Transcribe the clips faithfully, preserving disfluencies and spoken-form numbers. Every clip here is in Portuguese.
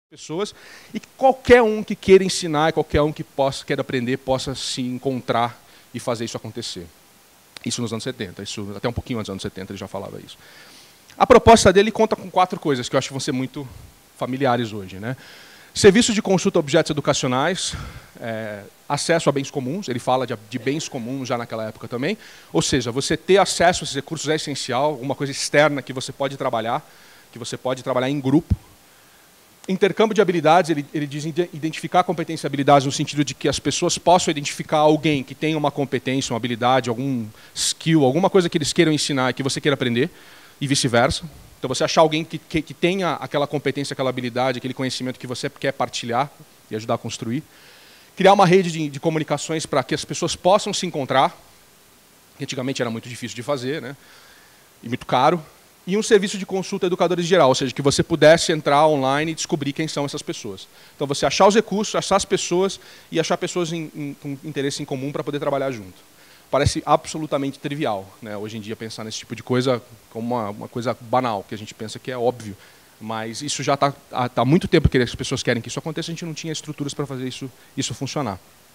pessoas e que qualquer um que queira ensinar, qualquer um que possa, queira aprender, possa se encontrar e fazer isso acontecer. Isso nos anos setenta, isso, até um pouquinho antes dos anos setenta ele já falava isso. A proposta dele conta com quatro coisas que eu acho que vão ser muito familiares hoje, né? Serviço de consulta a objetos educacionais, é, acesso a bens comuns, ele fala de, de bens comuns já naquela época também, ou seja, você ter acesso a esses recursos é essencial, alguma coisa externa que você pode trabalhar, que você pode trabalhar em grupo. Intercâmbio de habilidades, ele, ele diz identificar competência e habilidades no sentido de que as pessoas possam identificar alguém que tenha uma competência, uma habilidade, algum skill, alguma coisa que eles queiram ensinar e que você queira aprender, e vice-versa. Então você achar alguém que, que, que tenha aquela competência, aquela habilidade, aquele conhecimento que você quer partilhar e ajudar a construir. Criar uma rede de, de comunicações para que as pessoas possam se encontrar, que antigamente era muito difícil de fazer, né? E muito caro. E um serviço de consulta a educadores geral, ou seja, que você pudesse entrar online e descobrir quem são essas pessoas. Então você achar os recursos, achar as pessoas e achar pessoas em, em, com interesse em comum para poder trabalhar junto. Parece absolutamente trivial, né, hoje em dia, pensar nesse tipo de coisa como uma, uma coisa banal, que a gente pensa que é óbvio. Mas isso já está há, há muito tempo que as pessoas querem que isso aconteça, a gente não tinha estruturas para fazer isso, isso funcionar.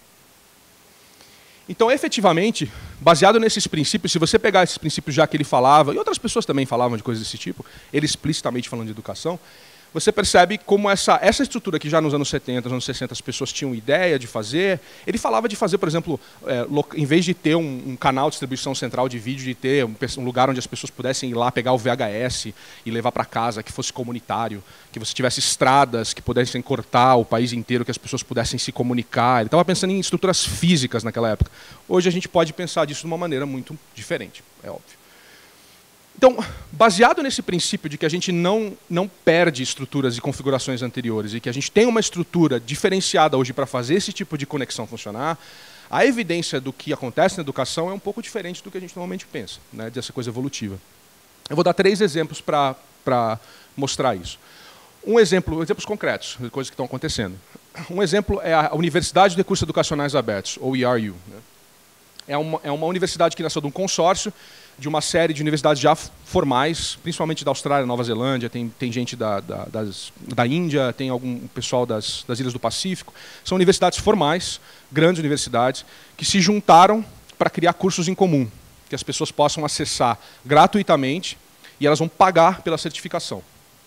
Então, efetivamente, baseado nesses princípios, se você pegar esses princípios já que ele falava, e outras pessoas também falavam de coisas desse tipo, ele explicitamente falando de educação, você percebe como essa, essa estrutura que já nos anos setenta, nos anos sessenta, as pessoas tinham ideia de fazer. Ele falava de fazer, por exemplo, é, em vez de ter um, um canal de distribuição central de vídeo, de ter um, um lugar onde as pessoas pudessem ir lá pegar o V H S e levar para casa, que fosse comunitário, que você tivesse estradas que pudessem cortar o país inteiro, que as pessoas pudessem se comunicar. Ele estava pensando em estruturas físicas naquela época. Hoje a gente pode pensar disso de uma maneira muito diferente, é óbvio. Então, baseado nesse princípio de que a gente não, não perde estruturas e configurações anteriores e que a gente tem uma estrutura diferenciada hoje para fazer esse tipo de conexão funcionar, a evidência do que acontece na educação é um pouco diferente do que a gente normalmente pensa, né, dessa coisa evolutiva. Eu vou dar três exemplos para para mostrar isso. Um exemplo, exemplos concretos, de coisas que estão acontecendo. Um exemplo é a Universidade de Recursos Educacionais Abertos, ou E R U. Né? É uma, é uma universidade que nasceu de um consórcio de uma série de universidades já formais, principalmente da Austrália, Nova Zelândia, tem, tem gente da, da, das, da Índia, tem algum pessoal das, das Ilhas do Pacífico. São universidades formais, grandes universidades, que se juntaram para criar cursos em comum, que as pessoas possam acessar gratuitamente e elas vão pagar pela certificação.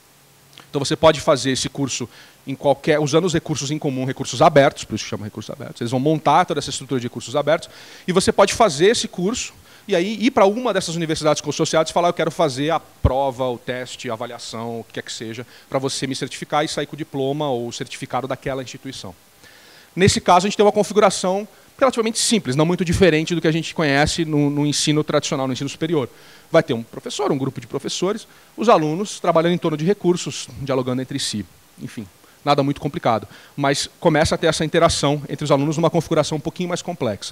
Então você pode fazer esse curso em qualquer, usando os recursos em comum, recursos abertos, por isso que chama recursos abertos. Eles vão montar toda essa estrutura de recursos abertos e você pode fazer esse curso e aí ir para uma dessas universidades consorciadas e falar: eu quero fazer a prova, o teste, a avaliação, o que quer que seja, para você me certificar e sair com o diploma ou o certificado daquela instituição. Nesse caso, a gente tem uma configuração relativamente simples, não muito diferente do que a gente conhece no, no ensino tradicional, no ensino superior. Vai ter um professor, um grupo de professores, os alunos trabalhando em torno de recursos, dialogando entre si. Enfim, nada muito complicado. Mas começa a ter essa interação entre os alunos numa configuração um pouquinho mais complexa.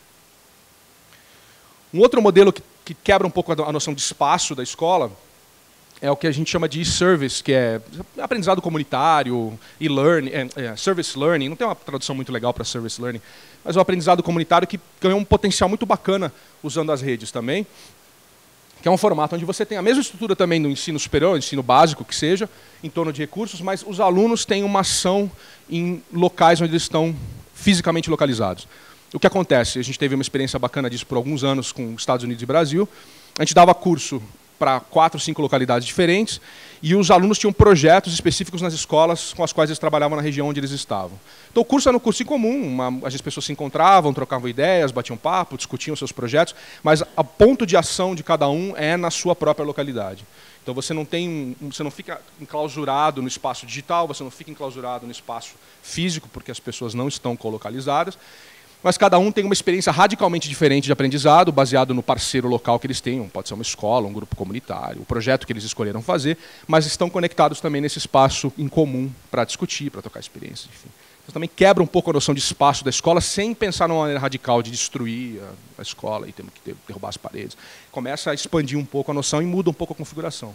Um outro modelo que, que quebra um pouco a noção de espaço da escola é o que a gente chama de e-service, que é aprendizado comunitário, e-learning, é, é, service learning. Não tem uma tradução muito legal para service learning, mas é um aprendizado comunitário que ganhou um potencial muito bacana usando as redes também, que é um formato onde você tem a mesma estrutura também no ensino superior, ensino básico que seja, em torno de recursos, mas os alunos têm uma ação em locais onde eles estão fisicamente localizados. O que acontece? A gente teve uma experiência bacana disso por alguns anos com Estados Unidos e Brasil. A gente dava curso para quatro, cinco localidades diferentes e os alunos tinham projetos específicos nas escolas com as quais eles trabalhavam na região onde eles estavam. Então o curso era um curso em comum, uma, as pessoas se encontravam, trocavam ideias, batiam papo, discutiam seus projetos, mas o ponto de ação de cada um é na sua própria localidade. Então você não, tem, você não fica enclausurado no espaço digital, você não fica enclausurado no espaço físico, porque as pessoas não estão colocalizadas, mas cada um tem uma experiência radicalmente diferente de aprendizado, baseado no parceiro local que eles tenham. Pode ser uma escola, um grupo comunitário, o projeto que eles escolheram fazer, mas estão conectados também nesse espaço em comum para discutir, para trocar experiências, enfim. Então também quebra um pouco a noção de espaço da escola sem pensar numa maneira radical de destruir a, a escola e temos que derrubar as paredes. Começa a expandir um pouco a noção e muda um pouco a configuração.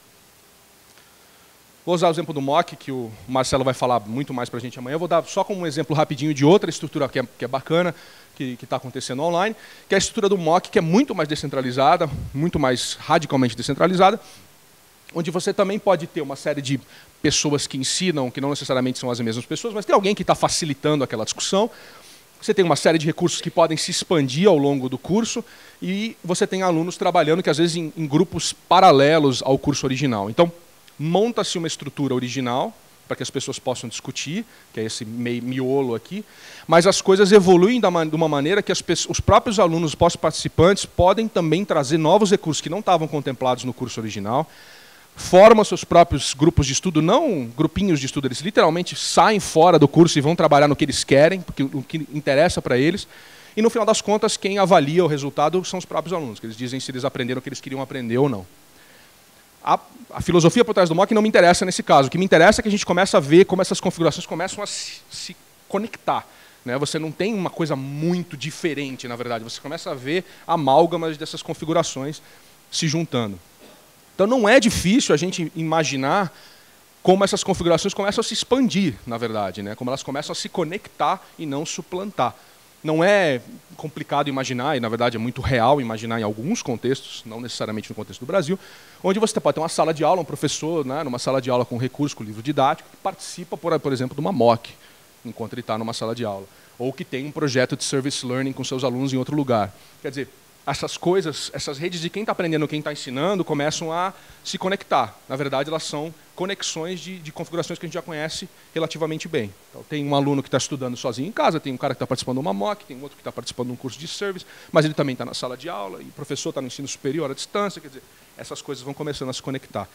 Vou usar o exemplo do M O C, que o Marcelo vai falar muito mais para a gente amanhã. Eu vou dar só como um exemplo rapidinho de outra estrutura que é, que é bacana, que está acontecendo online, que é a estrutura do M O C, que é muito mais descentralizada, muito mais radicalmente descentralizada, onde você também pode ter uma série de pessoas que ensinam, que não necessariamente são as mesmas pessoas, mas tem alguém que está facilitando aquela discussão. Você tem uma série de recursos que podem se expandir ao longo do curso e você tem alunos trabalhando, que às vezes em, em grupos paralelos ao curso original. Então, monta-se uma estrutura original para que as pessoas possam discutir, que é esse meio miolo aqui, mas as coisas evoluem da, de uma maneira que as pessoas, os próprios alunos, os pós-participantes, podem também trazer novos recursos que não estavam contemplados no curso original, formam seus próprios grupos de estudo, não grupinhos de estudo, eles literalmente saem fora do curso e vão trabalhar no que eles querem, porque o que interessa para eles, e no final das contas, quem avalia o resultado são os próprios alunos, que eles dizem se eles aprenderam o que eles queriam aprender ou não. A, a filosofia por trás do M O C não me interessa nesse caso, o que me interessa é que a gente começa a ver como essas configurações começam a se, se conectar. Né? Você não tem uma coisa muito diferente, na verdade, você começa a ver amálgamas dessas configurações se juntando. Então não é difícil a gente imaginar como essas configurações começam a se expandir, na verdade, né? Como elas começam a se conectar e não suplantar. Não é complicado imaginar, e na verdade é muito real imaginar em alguns contextos, não necessariamente no contexto do Brasil, onde você pode ter uma sala de aula, um professor, né, numa sala de aula com recurso, com livro didático, que participa, por, por exemplo, de uma M O C, enquanto ele está numa sala de aula. Ou que tem um projeto de service learning com seus alunos em outro lugar. Quer dizer, essas coisas, essas redes de quem está aprendendo e quem está ensinando começam a se conectar. Na verdade, elas são conexões de, de configurações que a gente já conhece relativamente bem. Então, tem um aluno que está estudando sozinho em casa, tem um cara que está participando de uma M O C, tem outro que está participando de um curso de service, mas ele também está na sala de aula, e o professor está no ensino superior à distância, quer dizer, essas coisas vão começando a se conectar.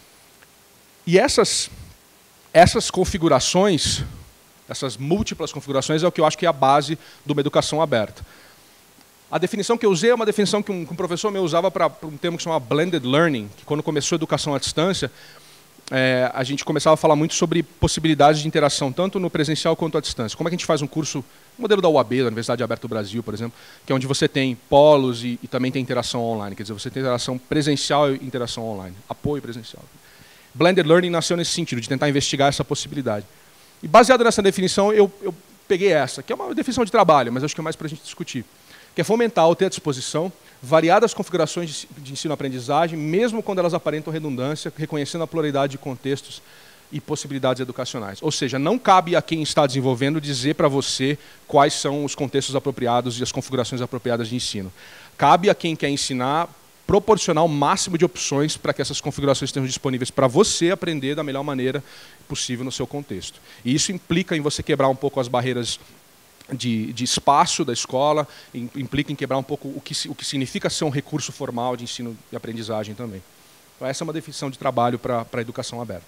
E essas, essas configurações, essas múltiplas configurações, é o que eu acho que é a base de uma educação aberta. A definição que eu usei é uma definição que um, que um professor meu usava para um termo que se chama blended learning, que quando começou a educação à distância, é, a gente começava a falar muito sobre possibilidades de interação, tanto no presencial quanto à distância. Como é que a gente faz um curso, o modelo da U A B, da Universidade Aberta do Brasil, por exemplo, que é onde você tem polos e, e também tem interação online, quer dizer, você tem interação presencial e interação online, apoio presencial. Blended learning nasceu nesse sentido, de tentar investigar essa possibilidade. E baseado nessa definição, eu, eu peguei essa, que é uma definição de trabalho, mas acho que é mais para a gente discutir, que é fomentar ou ter à disposição variadas configurações de ensino-aprendizagem, mesmo quando elas aparentam redundância, reconhecendo a pluralidade de contextos e possibilidades educacionais. Ou seja, não cabe a quem está desenvolvendo dizer para você quais são os contextos apropriados e as configurações apropriadas de ensino. Cabe a quem quer ensinar proporcionar o máximo de opções para que essas configurações estejam disponíveis para você aprender da melhor maneira possível no seu contexto. E isso implica em você quebrar um pouco as barreiras De, de espaço da escola, implica em quebrar um pouco o que, o que significa ser um recurso formal de ensino e aprendizagem também. Então, essa é uma definição de trabalho para a educação aberta.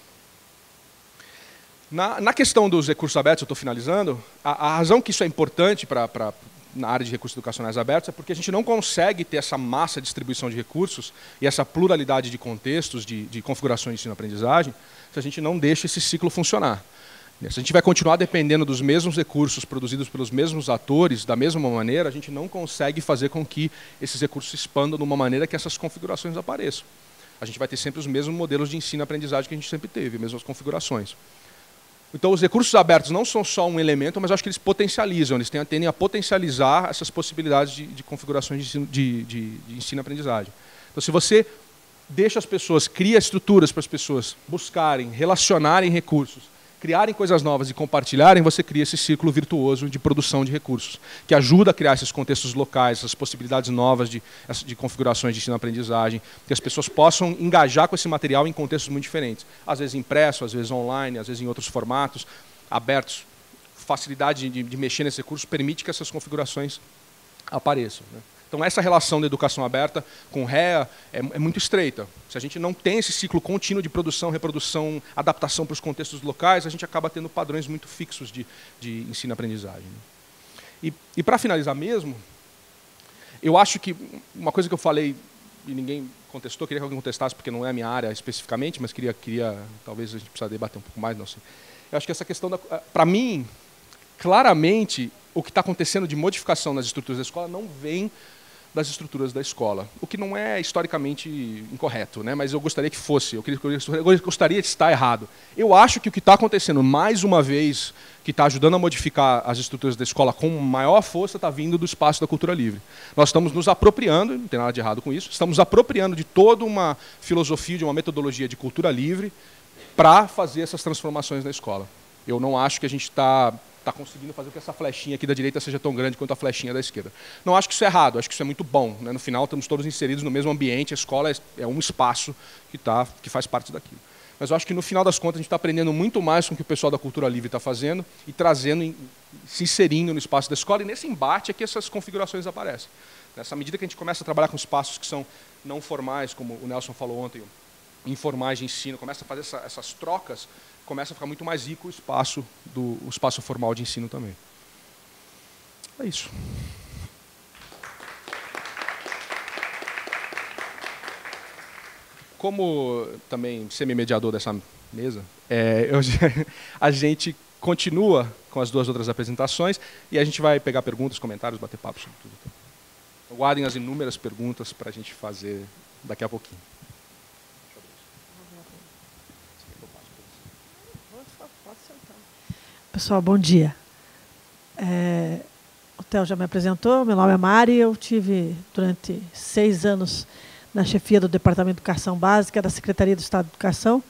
Na, na questão dos recursos abertos, eu estou finalizando, a, a razão que isso é importante pra, pra, na área de recursos educacionais abertos é porque a gente não consegue ter essa massa de distribuição de recursos e essa pluralidade de contextos, de, de configurações de ensino e aprendizagem, se a gente não deixa esse ciclo funcionar. Se a gente vai continuar dependendo dos mesmos recursos produzidos pelos mesmos atores, da mesma maneira, a gente não consegue fazer com que esses recursos se expandam de uma maneira que essas configurações apareçam. A gente vai ter sempre os mesmos modelos de ensino e aprendizagem que a gente sempre teve, as mesmas configurações. Então, os recursos abertos não são só um elemento, mas acho que eles potencializam, eles tendem a potencializar essas possibilidades de, de configurações de ensino, de, de, de ensino e aprendizagem. Então, se você deixa as pessoas, cria estruturas para as pessoas buscarem, relacionarem recursos, criarem coisas novas e compartilharem, você cria esse círculo virtuoso de produção de recursos, que ajuda a criar esses contextos locais, essas possibilidades novas de, de configurações de ensino-aprendizagem, que as pessoas possam engajar com esse material em contextos muito diferentes. Às vezes impresso, às vezes online, às vezes em outros formatos, abertos. Facilidade de, de mexer nesse recurso permite que essas configurações apareçam, né? Então, essa relação da educação aberta com R E A é, é muito estreita. Se a gente não tem esse ciclo contínuo de produção, reprodução, adaptação para os contextos locais, a gente acaba tendo padrões muito fixos de, de ensino e aprendizagem. E, e para finalizar mesmo, eu acho que uma coisa que eu falei e ninguém contestou, queria que alguém contestasse, porque não é a minha área especificamente, mas queria, queria talvez a gente precisa debater um pouco mais, não sei. Eu acho que essa questão, para mim, claramente, o que está acontecendo de modificação nas estruturas da escola não vem das estruturas da escola, o que não é historicamente incorreto, né? Mas eu gostaria que fosse, eu, queria, eu gostaria de estar errado. Eu acho que o que está acontecendo, mais uma vez, que está ajudando a modificar as estruturas da escola com maior força, está vindo do espaço da cultura livre. Nós estamos nos apropriando, não tem nada de errado com isso, estamos apropriando de toda uma filosofia, de uma metodologia de cultura livre, para fazer essas transformações na escola. Eu não acho que a gente está tá conseguindo fazer com que essa flechinha aqui da direita seja tão grande quanto a flechinha da esquerda. Não acho que isso é errado, acho que isso é muito bom, né? No final, estamos todos inseridos no mesmo ambiente, a escola é, é um espaço que, tá, que faz parte daquilo. Mas eu acho que, no final das contas, a gente está aprendendo muito mais com o que o pessoal da Cultura Livre está fazendo e trazendo, se inserindo no espaço da escola, e nesse embate é que essas configurações aparecem. Nessa medida que a gente começa a trabalhar com espaços que são não formais, como o Nelson falou ontem, informais de ensino, começa a fazer essa, essas trocas, começa a ficar muito mais rico o espaço, do, o espaço formal de ensino também. É isso. Como também semi-mediador dessa mesa, é, eu, a gente continua com as duas outras apresentações e a gente vai pegar perguntas, comentários, bater papo sobre tudo. Então, guardem as inúmeras perguntas para a gente fazer daqui a pouquinho. Pessoal, bom dia. É, o Theo já me apresentou, meu nome é Mari, eu tive durante seis anos na chefia do Departamento de Educação Básica da Secretaria do Estado de Educação,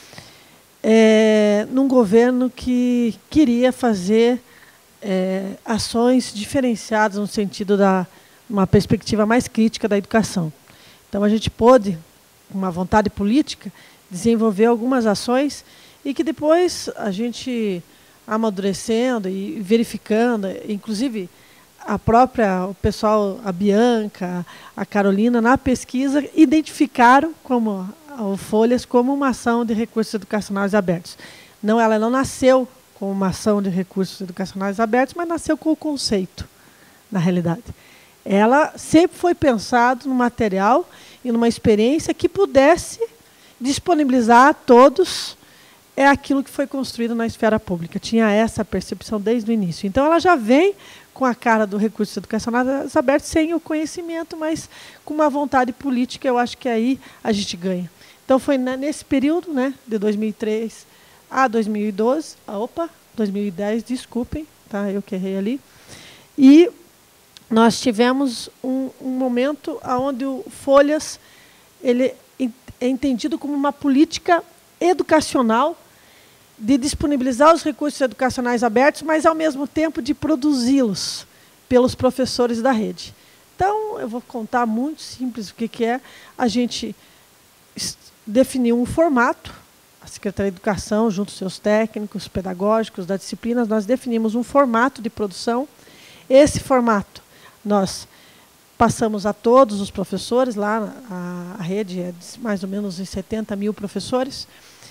é, num governo que queria fazer é, ações diferenciadas no sentido da uma perspectiva mais crítica da educação. Então, a gente pôde, com uma vontade política, desenvolver algumas ações e que depois a gente, amadurecendo e verificando, inclusive a própria, o pessoal, a Bianca, a Carolina, na pesquisa, identificaram como o Folhas como uma ação de recursos educacionais abertos. Não, ela não nasceu como uma ação de recursos educacionais abertos, mas nasceu com o conceito, na realidade. Ela sempre foi pensado no material e numa experiência que pudesse disponibilizar a todos é aquilo que foi construído na esfera pública. Tinha essa percepção desde o início. Então, ela já vem com a cara do recurso educacional aberto, sem o conhecimento, mas com uma vontade política, eu acho que aí a gente ganha. Então, foi nesse período, né, de dois mil e três a dois mil e doze, opa, dois mil e dez, desculpem, tá, eu que errei ali, e nós tivemos um, um momento onde o Folhas ele é entendido como uma política educacional de disponibilizar os recursos educacionais abertos, mas, ao mesmo tempo, de produzi-los pelos professores da rede. Então, eu vou contar muito simples o que, que é. A gente definiu um formato, a Secretaria de Educação, junto aos seus técnicos pedagógicos da disciplina, nós definimos um formato de produção. Esse formato nós passamos a todos os professores, lá a, a rede é de mais ou menos em setenta mil professores,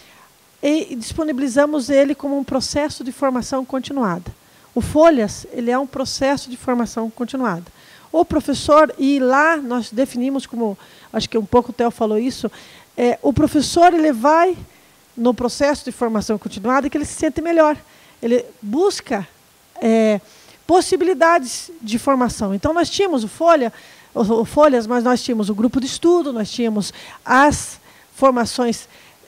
e disponibilizamos ele como um processo de formação continuada. O Folhas ele é um processo de formação continuada. O professor, e lá nós definimos como, acho que um pouco o Theo falou isso, é, o professor ele vai no processo de formação continuada que ele se sente melhor. Ele busca é, possibilidades de formação. Então, nós tínhamos o, Folha, o, o Folhas, mas nós tínhamos o grupo de estudo, nós tínhamos as formações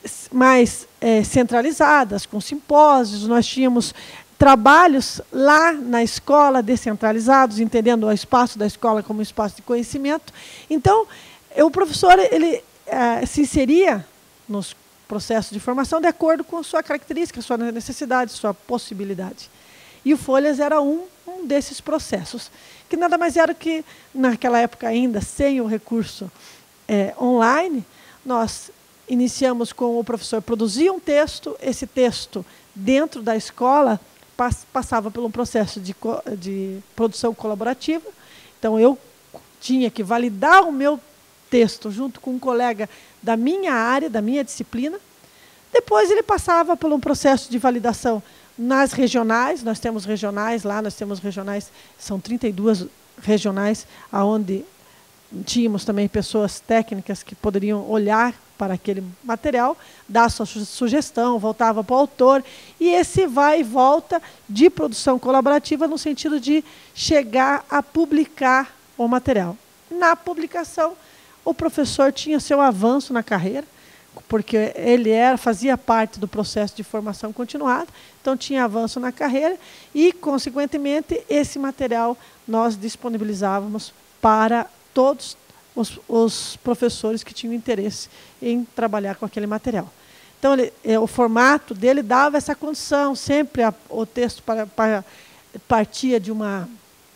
mais é, centralizadas, com simpósios, nós tínhamos trabalhos lá na escola descentralizados, entendendo o espaço da escola como um espaço de conhecimento. Então, o professor ele, é, se inseria nos processos de formação de acordo com a sua característica, sua necessidade, sua possibilidade. E o Folhas era um, um desses processos, que nada mais era que, naquela época ainda, sem o recurso é, online, nós iniciamos com o professor produzir um texto, esse texto, dentro da escola, pass passava por um processo de, co de produção colaborativa. Então, eu tinha que validar o meu texto junto com um colega da minha área, da minha disciplina. Depois, ele passava por um processo de validação nas regionais. Nós temos regionais lá, nós temos regionais, são trinta e duas regionais, onde tínhamos também pessoas técnicas que poderiam olhar para aquele material, dar sua sugestão, voltava para o autor, e esse vai e volta de produção colaborativa no sentido de chegar a publicar o material. Na publicação, o professor tinha seu avanço na carreira, porque ele era, fazia parte do processo de formação continuada, então tinha avanço na carreira e, consequentemente, esse material nós disponibilizávamos para todos os, os professores que tinham interesse em trabalhar com aquele material. Então, ele, é, o formato dele dava essa condição, sempre a, o texto para, para, partia de, uma,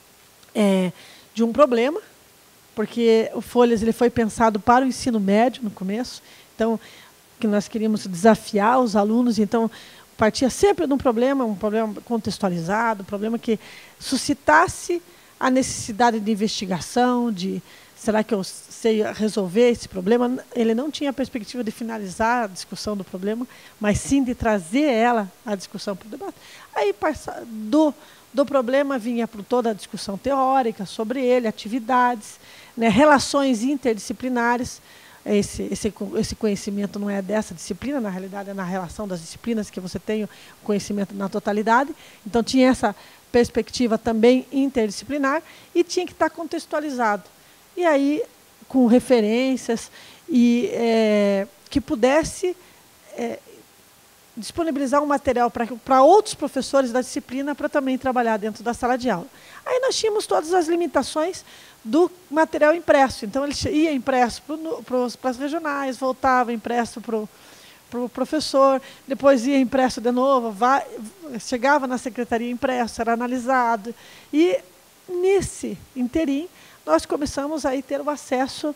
é, de um problema, porque o Folhas ele foi pensado para o ensino médio no começo, então, que nós queríamos desafiar os alunos, então, partia sempre de um problema, um problema contextualizado, um problema que suscitasse a necessidade de investigação, de será que eu sei resolver esse problema? Ele não tinha a perspectiva de finalizar a discussão do problema, mas sim de trazer ela à discussão para o debate. Aí, do, do problema vinha para toda a discussão teórica sobre ele, atividades, né, relações interdisciplinares. Esse, esse, esse conhecimento não é dessa disciplina, na realidade é na relação das disciplinas que você tem o conhecimento na totalidade. Então, tinha essa perspectiva também interdisciplinar e tinha que estar contextualizado. E aí, com referências, e, é, que pudesse é, disponibilizar um material para outros professores da disciplina para também trabalhar dentro da sala de aula. Aí nós tínhamos todas as limitações do material impresso. Então, ele ia impresso para as regionais, voltava impresso para o pro professor, depois ia impresso de novo, vai, chegava na secretaria impresso, era analisado. E, nesse interim, nós começamos a ter o acesso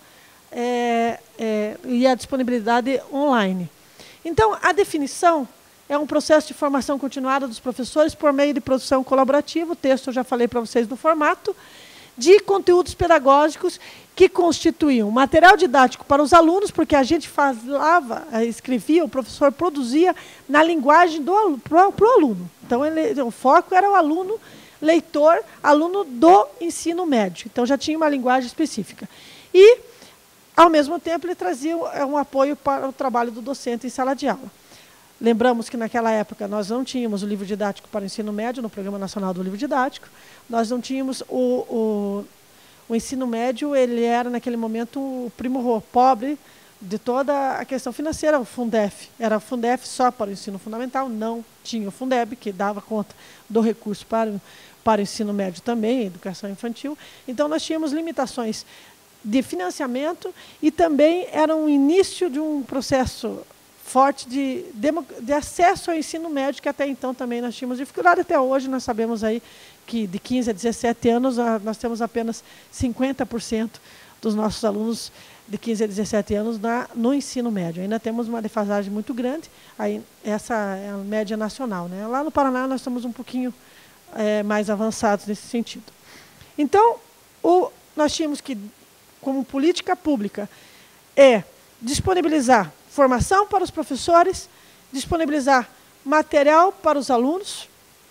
é, é, e a disponibilidade online. Então, a definição é um processo de formação continuada dos professores por meio de produção colaborativa, o texto eu já falei para vocês do formato, de conteúdos pedagógicos que constituíam material didático para os alunos, porque a gente falava, escrevia, o professor produzia na linguagem do para o aluno. Então, ele, o foco era o aluno leitor, aluno do ensino médio. Então, já tinha uma linguagem específica. E, ao mesmo tempo, ele trazia um apoio para o trabalho do docente em sala de aula. Lembramos que, naquela época, nós não tínhamos o livro didático para o ensino médio, no Programa Nacional do Livro Didático. Nós não tínhamos o, o, o ensino médio, ele era, naquele momento, o primo pobre de toda a questão financeira, o Fundef. Era o Fundef só para o ensino fundamental, não tinha o Fundeb, que dava conta do recurso para o, para o ensino médio também, educação infantil. Então, nós tínhamos limitações de financiamento e também era um início de um processo forte de, de, de acesso ao ensino médio, que até então também nós tínhamos dificuldade. Até hoje nós sabemos aí que de quinze a dezessete anos nós temos apenas cinquenta por cento dos nossos alunos de quinze a dezessete anos na, no ensino médio. Ainda temos uma defasagem muito grande, aí essa é a média nacional, né? Lá no Paraná nós estamos um pouquinho é, mais avançados nesse sentido. Então, o, nós tínhamos que, como política pública, é disponibilizar formação para os professores, disponibilizar material para os alunos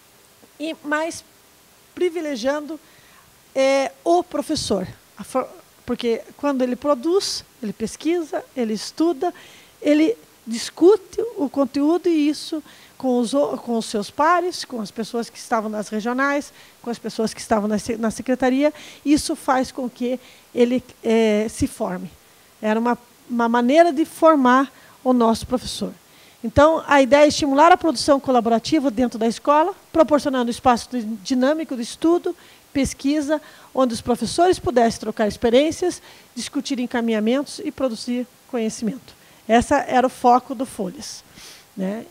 e mais privilegiando é, o professor. Porque quando ele produz, ele pesquisa, ele estuda, ele discute o conteúdo e isso com os, com os seus pares, com as pessoas que estavam nas regionais, com as pessoas que estavam na, na secretaria, isso faz com que ele é, se forme. Era uma uma maneira de formar o nosso professor. Então, a ideia é estimular a produção colaborativa dentro da escola, proporcionando espaço dinâmico de estudo, pesquisa, onde os professores pudessem trocar experiências, discutir encaminhamentos e produzir conhecimento. Esse era o foco do Folhas, né?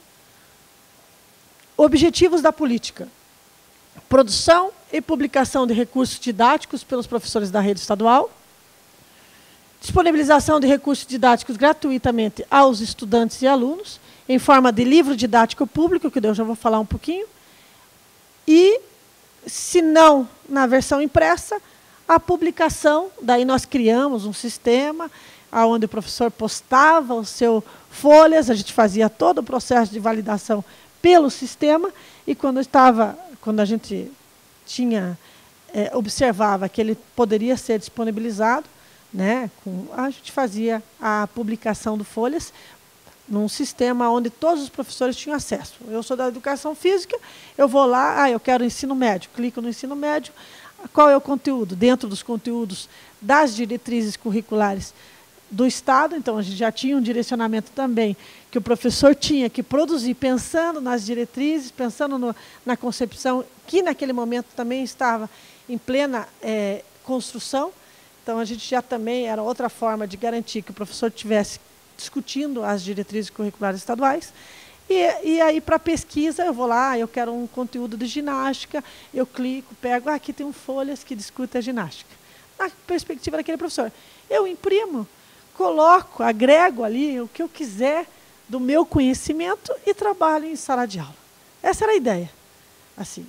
Objetivos da política. Produção e publicação de recursos didáticos pelos professores da rede estadual, disponibilização de recursos didáticos gratuitamente aos estudantes e alunos, em forma de livro didático público, que eu já vou falar um pouquinho, e, se não na versão impressa, a publicação, daí nós criamos um sistema onde o professor postava o seu folhas, a gente fazia todo o processo de validação pelo sistema, e quando, estava, quando a gente tinha, é, observava que ele poderia ser disponibilizado, né, com, a gente fazia a publicação do Folhas num sistema onde todos os professores tinham acesso. Eu sou da educação física, eu vou lá, ah, eu quero ensino médio, clico no ensino médio, qual é o conteúdo? Dentro dos conteúdos das diretrizes curriculares do Estado, então a gente já tinha um direcionamento também que o professor tinha que produzir, pensando nas diretrizes, pensando no, na concepção, que naquele momento também estava em plena é, construção. Então, a gente já também era outra forma de garantir que o professor tivesse discutindo as diretrizes curriculares estaduais. E, e aí, para pesquisa, eu vou lá, eu quero um conteúdo de ginástica, eu clico, pego, ah, aqui tem um folhas que discute a ginástica. Na perspectiva daquele professor. Eu imprimo, coloco, agrego ali o que eu quiser do meu conhecimento e trabalho em sala de aula. Essa era a ideia. Assim,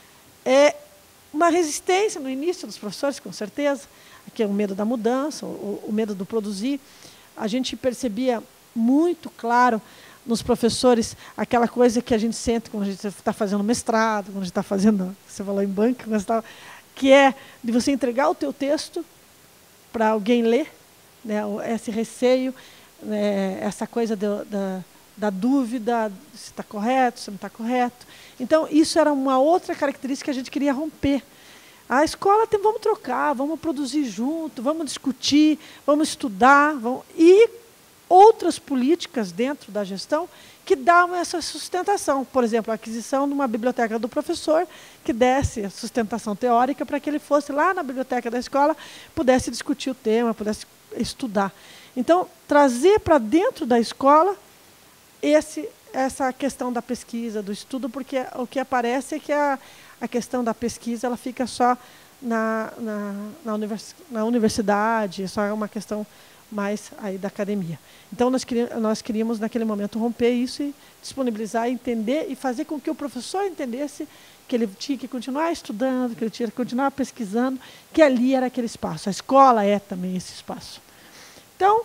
é uma resistência no início dos professores, com certeza, que é o medo da mudança, o, o medo do produzir. A gente percebia muito claro nos professores aquela coisa que a gente sente quando a gente está fazendo mestrado, quando a gente está fazendo, você falou em banca, tá, que é de você entregar o teu texto para alguém ler, né, esse receio, né, essa coisa do, da, da dúvida, se está correto, se não está correto. Então, isso era uma outra característica que a gente queria romper. A escola tem, vamos trocar, vamos produzir junto, vamos discutir, vamos estudar, vamos, e outras políticas dentro da gestão que davam essa sustentação. Por exemplo, a aquisição de uma biblioteca do professor que desse a sustentação teórica para que ele fosse lá na biblioteca da escola, pudesse discutir o tema, pudesse estudar. Então, trazer para dentro da escola esse, essa questão da pesquisa, do estudo, porque o que aparece é que a, a questão da pesquisa ela fica só na, na, na, univers, na universidade, só é uma questão mais aí da academia. Então, nós queríamos, nós queríamos, naquele momento, romper isso e disponibilizar, entender e fazer com que o professor entendesse que ele tinha que continuar estudando, que ele tinha que continuar pesquisando, que ali era aquele espaço. A escola é também esse espaço. Então,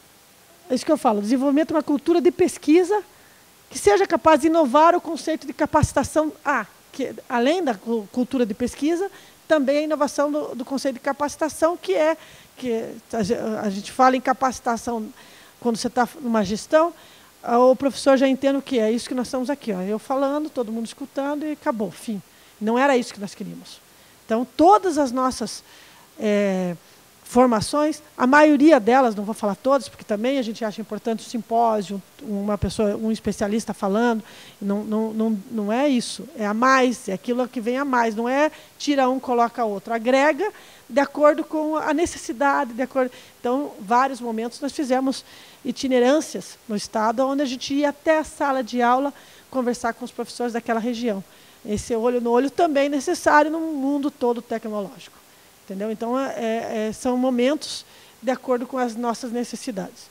é isso que eu falo, desenvolvimento de uma cultura de pesquisa que seja capaz de inovar o conceito de capacitação, ah, que, além da cultura de pesquisa, também a inovação do, do conceito de capacitação, que é que a gente fala em capacitação quando você está numa gestão, o professor já entende o que é isso que nós estamos aqui, ó, eu falando, todo mundo escutando e acabou, fim. Não era isso que nós queríamos. Então, todas as nossas é, formações, a maioria delas, não vou falar todas, porque também a gente acha importante o simpósio, uma pessoa, um especialista falando, não, não, não, não é isso, é a mais, é aquilo que vem a mais, não é tira um, coloca outro, agrega de acordo com a necessidade, de acordo. Então, vários momentos nós fizemos itinerâncias no estado, onde a gente ia até a sala de aula conversar com os professores daquela região. Esse olho no olho também é necessário no mundo todo tecnológico. Entendeu? Então, é, é, são momentos de acordo com as nossas necessidades.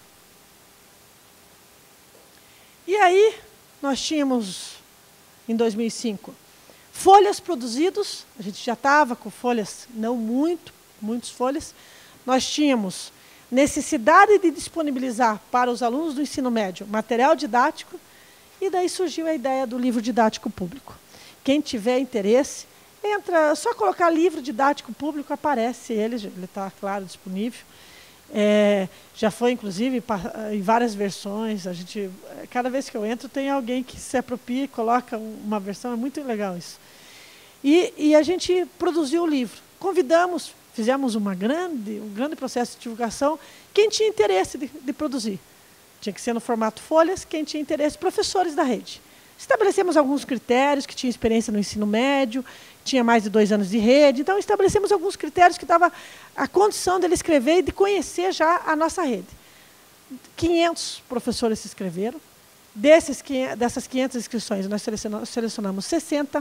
E aí, nós tínhamos, em dois mil e cinco, folhas produzidos, a gente já estava com folhas, não muito, muitas folhas. Nós tínhamos necessidade de disponibilizar para os alunos do ensino médio material didático, e daí surgiu a ideia do livro didático público. Quem tiver interesse, entra, só colocar livro didático público, aparece ele, ele está, claro, disponível. É, já foi, inclusive, em várias versões. A gente, cada vez que eu entro, tem alguém que se apropria e coloca uma versão, é muito legal isso. E, e a gente produziu o livro. Convidamos, fizemos uma grande, um grande processo de divulgação, quem tinha interesse de, de produzir. Tinha que ser no formato folhas, quem tinha interesse, professores da rede. Estabelecemos alguns critérios, que tinha experiência no ensino médio, tinha mais de dois anos de rede, então estabelecemos alguns critérios que dava a condição dele escrever e de conhecer já a nossa rede. quinhentos professores se inscreveram. Desses, dessas quinhentas inscrições, nós selecionamos, selecionamos sessenta,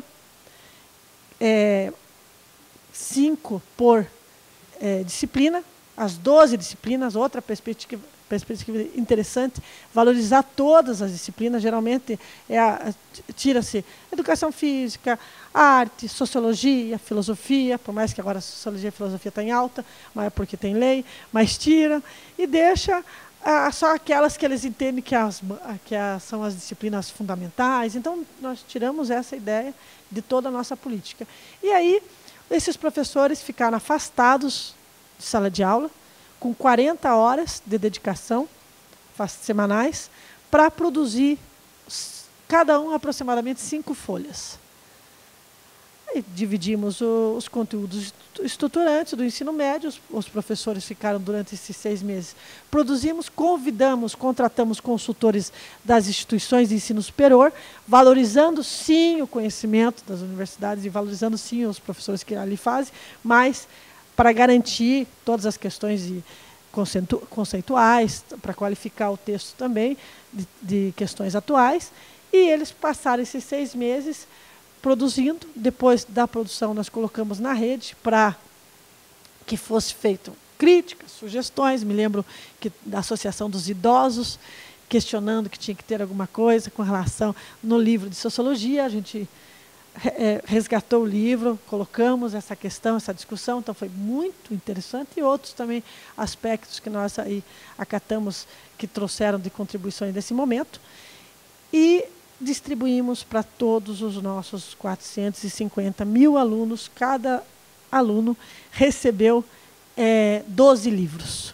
é, cinco por é, disciplina, as doze disciplinas, outra perspectiva, perspectiva interessante, valorizar todas as disciplinas, geralmente é tira-se educação física, arte, sociologia, filosofia, por mais que agora a sociologia e a filosofia está em alta, mas é porque tem lei, mas tira e deixa ah, só aquelas que eles entendem que, as, que as, são as disciplinas fundamentais. Então, nós tiramos essa ideia de toda a nossa política. E aí, esses professores ficaram afastados de sala de aula, com quarenta horas de dedicação semanais, para produzir, cada um, aproximadamente cinco folhas. Aí dividimos o, os conteúdos estruturantes do ensino médio, os, os professores ficaram durante esses seis meses. Produzimos, convidamos, contratamos consultores das instituições de ensino superior, valorizando, sim, o conhecimento das universidades e valorizando, sim, os professores que ali fazem, mas para garantir todas as questões de, conceituais, para qualificar o texto também, de, de questões atuais, e eles passaram esses seis meses produzindo. Depois da produção, nós colocamos na rede para que fosse feito críticas, sugestões. Me lembro que, da Associação dos Idosos, questionando que tinha que ter alguma coisa com relação no livro de sociologia. A gente é, resgatou o livro, colocamos essa questão, essa discussão, então foi muito interessante, e outros também aspectos que nós aí acatamos, que trouxeram de contribuições nesse momento, e distribuímos para todos os nossos quatrocentos e cinquenta mil alunos. Cada aluno recebeu é, doze livros.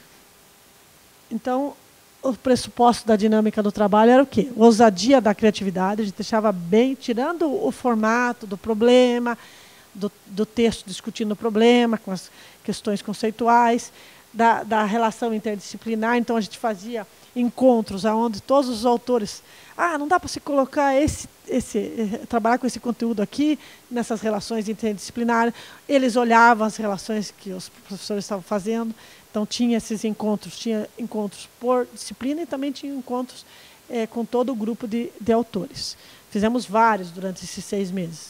Então, o pressuposto da dinâmica do trabalho era o quê? Ousadia da criatividade. A gente deixava bem, tirando o formato do problema, do, do texto discutindo o problema, com as questões conceituais, da, da relação interdisciplinar. Então, a gente fazia encontros onde todos os autores... Ah, não dá para se colocar esse, esse, trabalhar com esse conteúdo aqui, nessas relações interdisciplinares. Eles olhavam as relações que os professores estavam fazendo. Então, tinha esses encontros, tinha encontros por disciplina e também tinha encontros é, com todo o grupo de, de autores. Fizemos vários durante esses seis meses.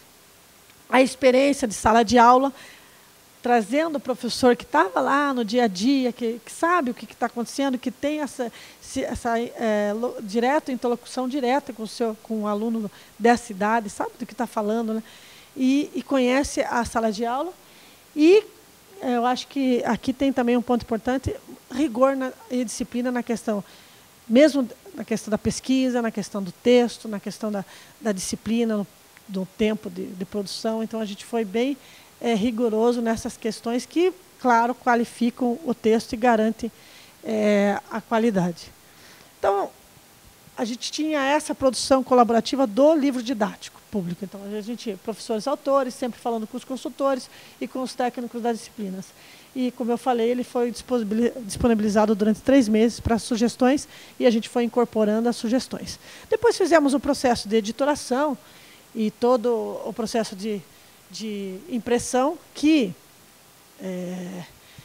A experiência de sala de aula, trazendo o professor que estava lá no dia a dia, que, que sabe o que está acontecendo, que tem essa, essa é, lo, direto, interlocução direta com o, seu, com o aluno dessa idade, sabe do que está falando, né? E, e conhece a sala de aula. E eu acho que aqui tem também um ponto importante, rigor na, e disciplina na questão, mesmo na questão da pesquisa, na questão do texto, na questão da, da disciplina, no, do tempo de, de produção. Então, a gente foi bem é, rigoroso nessas questões que, claro, qualificam o texto e garantem é, a qualidade. Então, a gente tinha essa produção colaborativa do livro didático público. Então, a gente, professores autores, sempre falando com os consultores e com os técnicos das disciplinas. E, como eu falei, ele foi disponibilizado durante três meses para sugestões, e a gente foi incorporando as sugestões. Depois fizemos o processo de editoração e todo o processo de, de impressão, que é,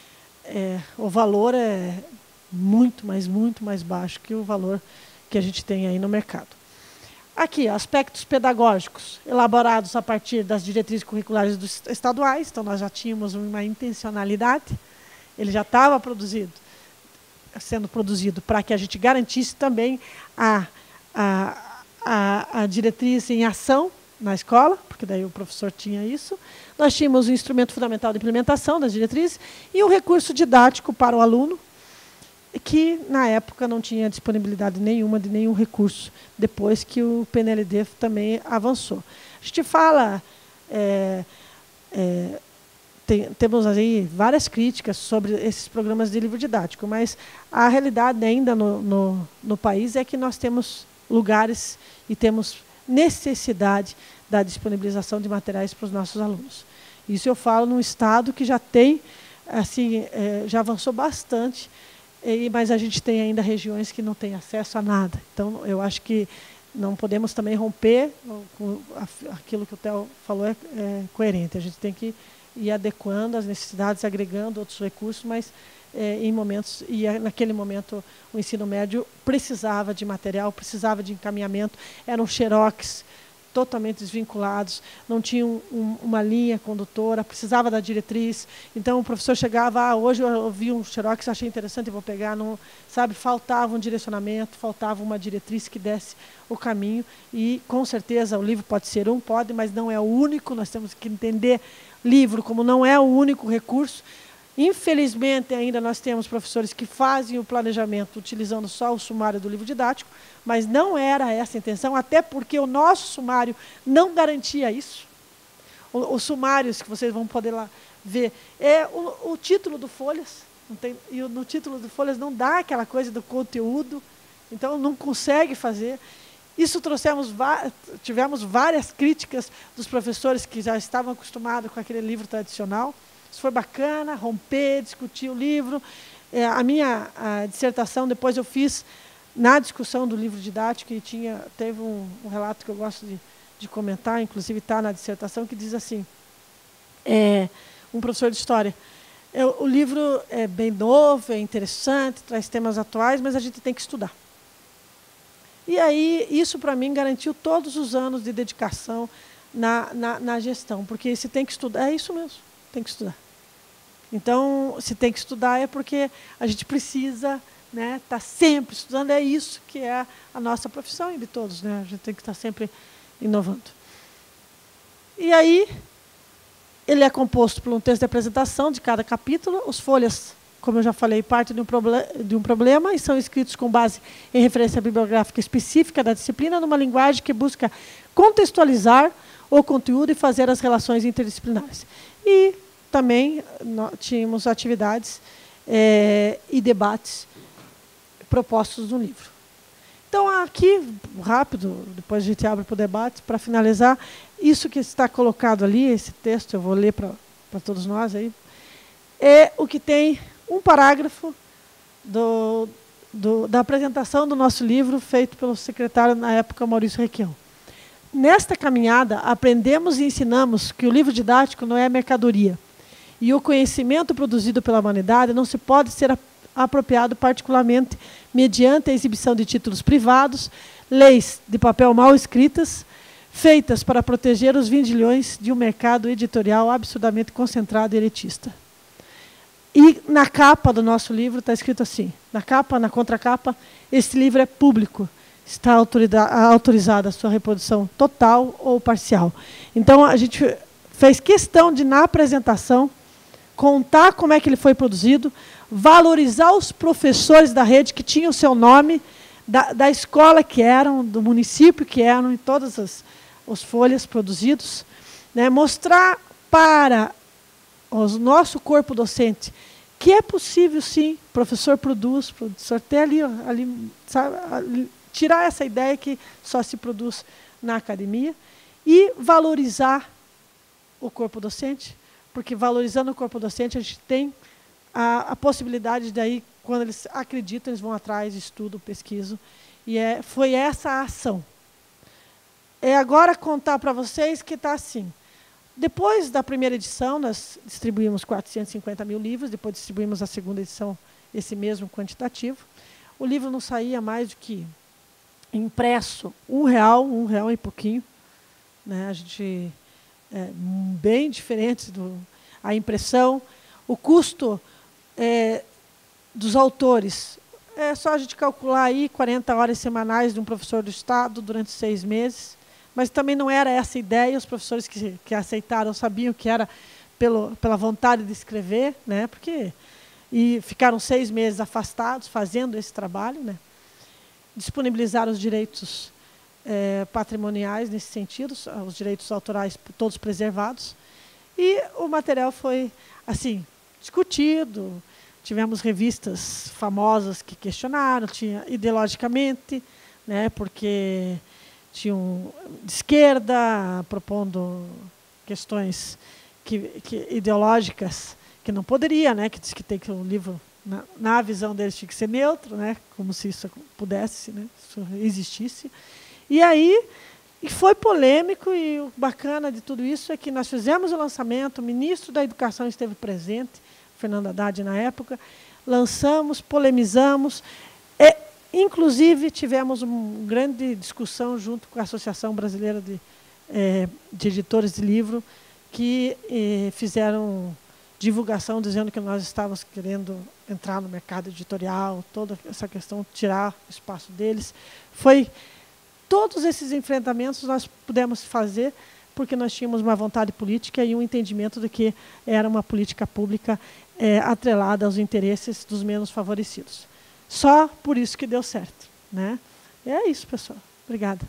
é, o valor é muito, mas muito mais baixo que o valor que a gente tem aí no mercado. Aqui, aspectos pedagógicos elaborados a partir das diretrizes curriculares dos estaduais. Então, nós já tínhamos uma intencionalidade, ele já estava produzido, sendo produzido para que a gente garantisse também a, a, a, a diretriz em ação na escola, porque daí o professor tinha isso. Nós tínhamos o instrumento fundamental de implementação das diretrizes e o recurso didático para o aluno, que, na época, não tinha disponibilidade nenhuma de nenhum recurso, depois que o P N L D também avançou. A gente fala, é, é, tem, temos aí várias críticas sobre esses programas de livro didático, mas a realidade ainda no, no, no país é que nós temos lugares e temos necessidade da disponibilização de materiais para os nossos alunos. Isso eu falo num estado que já tem, assim, é, já avançou bastante, E, mas a gente tem ainda regiões que não têm acesso a nada. Então, eu acho que não podemos também romper com aquilo que o Theo falou, é, é coerente. A gente tem que ir adequando as necessidades, agregando outros recursos, mas é, em momentos, e naquele momento o ensino médio precisava de material, precisava de encaminhamento, eram xerox totalmente desvinculados, não tinham um, uma linha condutora, precisava da diretriz. Então, o professor chegava, ah, hoje eu vi um xerox, achei interessante, vou pegar, não, sabe, faltava um direcionamento, faltava uma diretriz que desse o caminho, e, com certeza, o livro pode ser um, pode, mas não é o único, nós temos que entender livro como não é o único recurso. Infelizmente, ainda nós temos professores que fazem o planejamento utilizando só o sumário do livro didático, mas não era essa a intenção, até porque o nosso sumário não garantia isso. O, os sumários que vocês vão poder lá ver é o, o título do Folhas, não tem, e no título do Folhas não dá aquela coisa do conteúdo, então não consegue fazer. Isso trouxemos, tivemos várias críticas dos professores que já estavam acostumados com aquele livro tradicional. Isso foi bacana, romper, discutir o livro. É, a minha a dissertação, depois eu fiz na discussão do livro didático, e tinha, teve um, um relato que eu gosto de, de comentar, inclusive está na dissertação, que diz assim, é, um professor de história, Eu, o livro é bem novo, é interessante, traz temas atuais, mas a gente tem que estudar. E aí, isso para mim garantiu todos os anos de dedicação na, na, na gestão, porque se tem que estudar, é isso mesmo, tem que estudar. Então, se tem que estudar é porque a gente precisa, né, estar sempre estudando, é isso que é a nossa profissão e de todos, né? A gente tem que estar sempre inovando. E aí, ele é composto por um texto de apresentação de cada capítulo, as folhas, como eu já falei, partem de um, de um problema e são escritos com base em referência bibliográfica específica da disciplina, numa linguagem que busca contextualizar o conteúdo e fazer as relações interdisciplinares. E também nós tínhamos atividades é, e debates propostos no livro. Então, aqui, rápido, depois a gente abre para o debate, para finalizar, isso que está colocado ali, esse texto, eu vou ler para todos nós, aí, é o que tem um parágrafo do, do, da apresentação do nosso livro, feito pelo secretário, na época, Maurício Requião. Nesta caminhada, aprendemos e ensinamos que o livro didático não é mercadoria, e o conhecimento produzido pela humanidade não se pode ser apropriado particularmente mediante a exibição de títulos privados, leis de papel mal escritas, feitas para proteger os vindilhões de um mercado editorial absurdamente concentrado e elitista. E na capa do nosso livro está escrito assim, na capa, na contracapa, este livro é público, está autorizada a sua reprodução total ou parcial. Então, a gente fez questão de, na apresentação, contar como é que ele foi produzido, valorizar os professores da rede que tinham o seu nome, da, da escola que eram, do município que eram, em todas as, as folhas produzidos, né, mostrar para o nosso corpo docente que é possível, sim, o professor produz, o professor tem ali, ali, sabe, ali, tirar essa ideia que só se produz na academia e valorizar o corpo docente, porque valorizando o corpo docente a gente tem a, a possibilidade daí, quando eles acreditam, eles vão atrás, estudam, pesquisam, e é, foi essa a ação. É agora contar para vocês que está assim. Depois da primeira edição, nós distribuímos quatrocentos e cinquenta mil livros, depois distribuímos a segunda edição, esse mesmo quantitativo. O livro não saía mais do que impresso, um real, um real e pouquinho. Né? A gente, é bem diferente do, a impressão. O custo é, dos autores, é só a gente calcular aí quarenta horas semanais de um professor do Estado durante seis meses. Mas também não era essa a ideia, os professores que, que aceitaram sabiam que era pelo, pela vontade de escrever, né, porque, e ficaram seis meses afastados fazendo esse trabalho. Né, disponibilizaram os direitos é, patrimoniais nesse sentido, os direitos autorais todos preservados, e o material foi assim, discutido, tivemos revistas famosas que questionaram, tinha ideologicamente, né, porque tinha um de esquerda propondo questões que, que, ideológicas que não poderia, né, que diz que tem que o livro, na, na visão deles, tinha que ser neutro, né, como se isso pudesse, né, isso existisse. E aí e foi polêmico, e o bacana de tudo isso é que nós fizemos o lançamento, o ministro da Educação esteve presente, Fernando Haddad na época, lançamos, polemizamos, e, inclusive, tivemos uma grande discussão junto com a Associação Brasileira de, eh, de Editores de Livro, que eh, fizeram divulgação dizendo que nós estávamos querendo entrar no mercado editorial, toda essa questão, tirar o espaço deles. Foi, todos esses enfrentamentos nós pudemos fazer porque nós tínhamos uma vontade política e um entendimento de que era uma política pública eh, atrelada aos interesses dos menos favorecidos. Só por isso que deu certo. Né? E é isso, pessoal. Obrigada.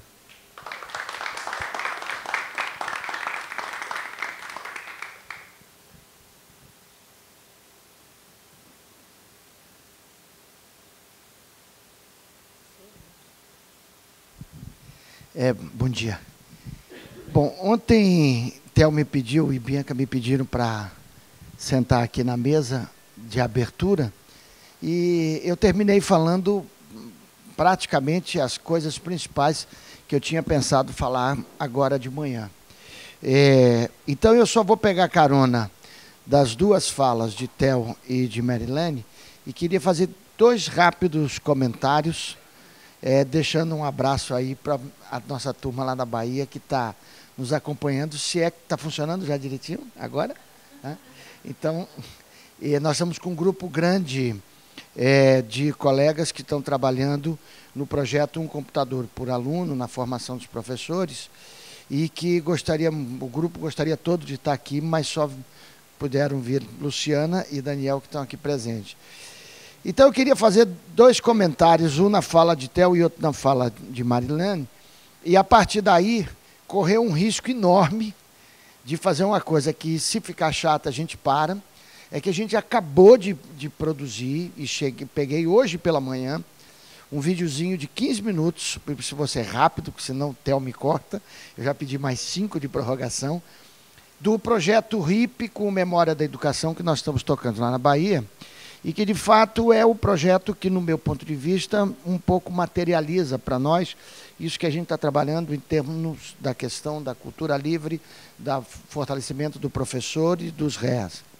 É, bom dia. Bom, ontem Theo me pediu e Bianca me pediram para sentar aqui na mesa de abertura, e eu terminei falando praticamente as coisas principais que eu tinha pensado falar agora de manhã. É, então, eu só vou pegar carona das duas falas de Theo e de Marilene e queria fazer dois rápidos comentários, é, deixando um abraço aí para a nossa turma lá na Bahia que está nos acompanhando, se é que está funcionando já direitinho agora. Né? Então, e nós estamos com um grupo grande é, de colegas que estão trabalhando no projeto Um Computador por Aluno, na formação dos professores, e que gostaria, o grupo gostaria todo de estar aqui, mas só puderam vir Luciana e Daniel, que estão aqui presentes. Então, eu queria fazer dois comentários, um na fala de Theo e outro na fala de Marilene, e, a partir daí, correr um risco enorme de fazer uma coisa que, se ficar chata, a gente para, é que a gente acabou de, de produzir, e cheguei, peguei hoje pela manhã, um videozinho de quinze minutos, se você é rápido, porque senão o Theo me corta, eu já pedi mais cinco de prorrogação, do projeto R I P com Memória da Educação, que nós estamos tocando lá na Bahia, e que, de fato, é o projeto que, no meu ponto de vista, um pouco materializa para nós isso que a gente está trabalhando em termos da questão da cultura livre, do fortalecimento do professor e dos R E As.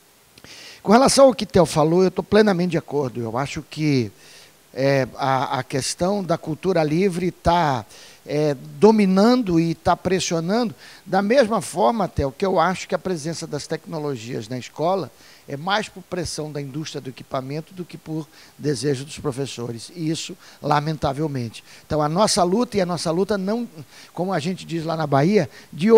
Com relação ao que Theo falou, eu estou plenamente de acordo. Eu acho que é, a, a questão da cultura livre está é, dominando e está pressionando, da mesma forma, Theo, que eu acho que a presença das tecnologias na escola é mais por pressão da indústria do equipamento do que por desejo dos professores. E isso, lamentavelmente. Então, a nossa luta, e a nossa luta não, como a gente diz lá na Bahia, de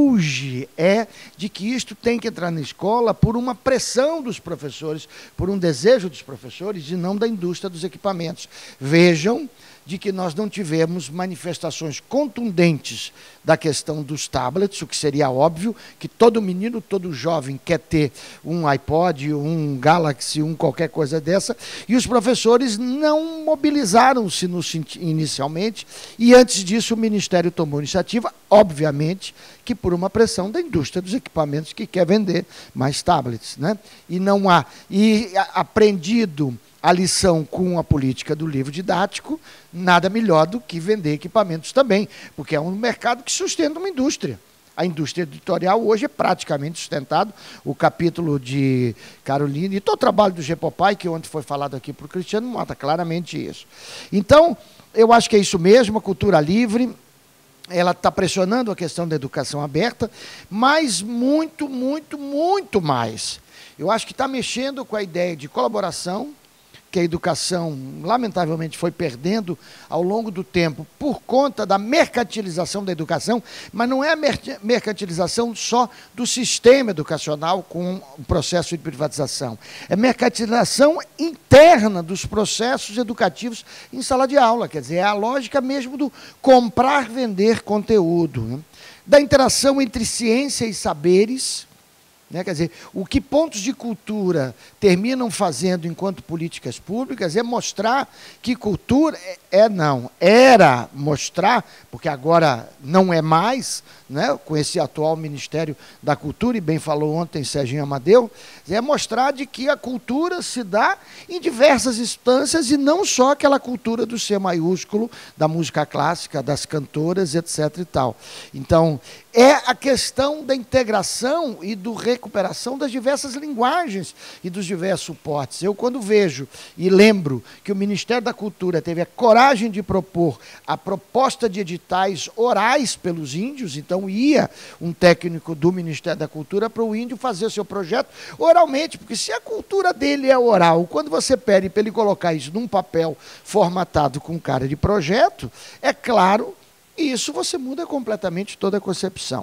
hoje, é de que isto tem que entrar na escola por uma pressão dos professores, por um desejo dos professores e não da indústria dos equipamentos. Vejam de que nós não tivemos manifestações contundentes da questão dos tablets, o que seria óbvio, que todo menino, todo jovem quer ter um iPod, um Galaxy, um qualquer coisa dessa, e os professores não mobilizaram-se no, inicialmente, e antes disso o Ministério tomou iniciativa, obviamente, que por uma pressão da indústria dos equipamentos que quer vender mais tablets, né? E não há, e aprendido a lição com a política do livro didático, nada melhor do que vender equipamentos também, porque é um mercado que sustenta uma indústria. A indústria editorial hoje é praticamente sustentado, o capítulo de Carolina, e todo o trabalho do Gepopai, que ontem foi falado aqui para o Cristiano, mostra claramente isso. Então, eu acho que é isso mesmo, a cultura livre, ela está pressionando a questão da educação aberta, mas muito, muito, muito mais. Eu acho que está mexendo com a ideia de colaboração, que a educação, lamentavelmente, foi perdendo ao longo do tempo por conta da mercantilização da educação, mas não é a mercantilização só do sistema educacional com o processo de privatização. É mercantilização interna dos processos educativos em sala de aula, quer dizer, é a lógica mesmo do comprar, vender conteúdo, né? Da interação entre ciência e saberes, né? Quer dizer, o que pontos de cultura terminam fazendo enquanto políticas públicas é mostrar que cultura é, é não, era mostrar, porque agora não é mais, né, com esse atual Ministério da Cultura, e bem falou ontem Serginho Amadeu, é mostrar de que a cultura se dá em diversas instâncias e não só aquela cultura do C maiúsculo, da música clássica, das cantoras, etc e tal. Então, é a questão da integração e do recuperação das diversas linguagens e dos diversos suportes. Eu, quando vejo e lembro que o Ministério da Cultura teve a coragem de propor a proposta de editais orais pelos índios, então ia um técnico do Ministério da Cultura para o índio fazer o seu projeto oralmente, porque se a cultura dele é oral, quando você pede para ele colocar isso num papel formatado com cara de projeto, é claro, e isso você muda completamente toda a concepção.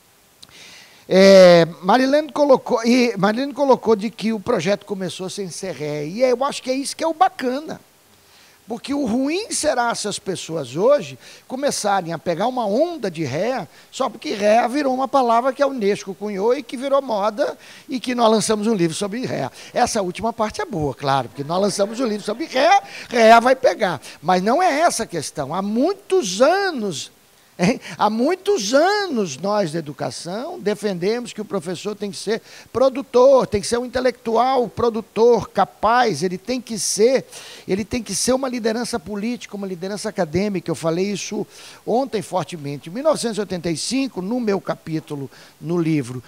É, Marilene colocou, e Marilene colocou de que o projeto começou sem ser ré, e eu acho que é isso que é o bacana. Porque o ruim será se as pessoas hoje começarem a pegar uma onda de ré, só porque ré virou uma palavra que a Unesco cunhou e que virou moda, e que nós lançamos um livro sobre ré. Essa última parte é boa, claro, porque nós lançamos um livro sobre ré, ré vai pegar. Mas não é essa a questão. Há muitos anos... Hein? Há muitos anos nós da educação defendemos que o professor tem que ser produtor, tem que ser um intelectual produtor, capaz, ele tem que ser, ele tem que ser uma liderança política, uma liderança acadêmica. Eu falei isso ontem fortemente. Em mil novecentos e oitenta e cinco, no meu capítulo no livro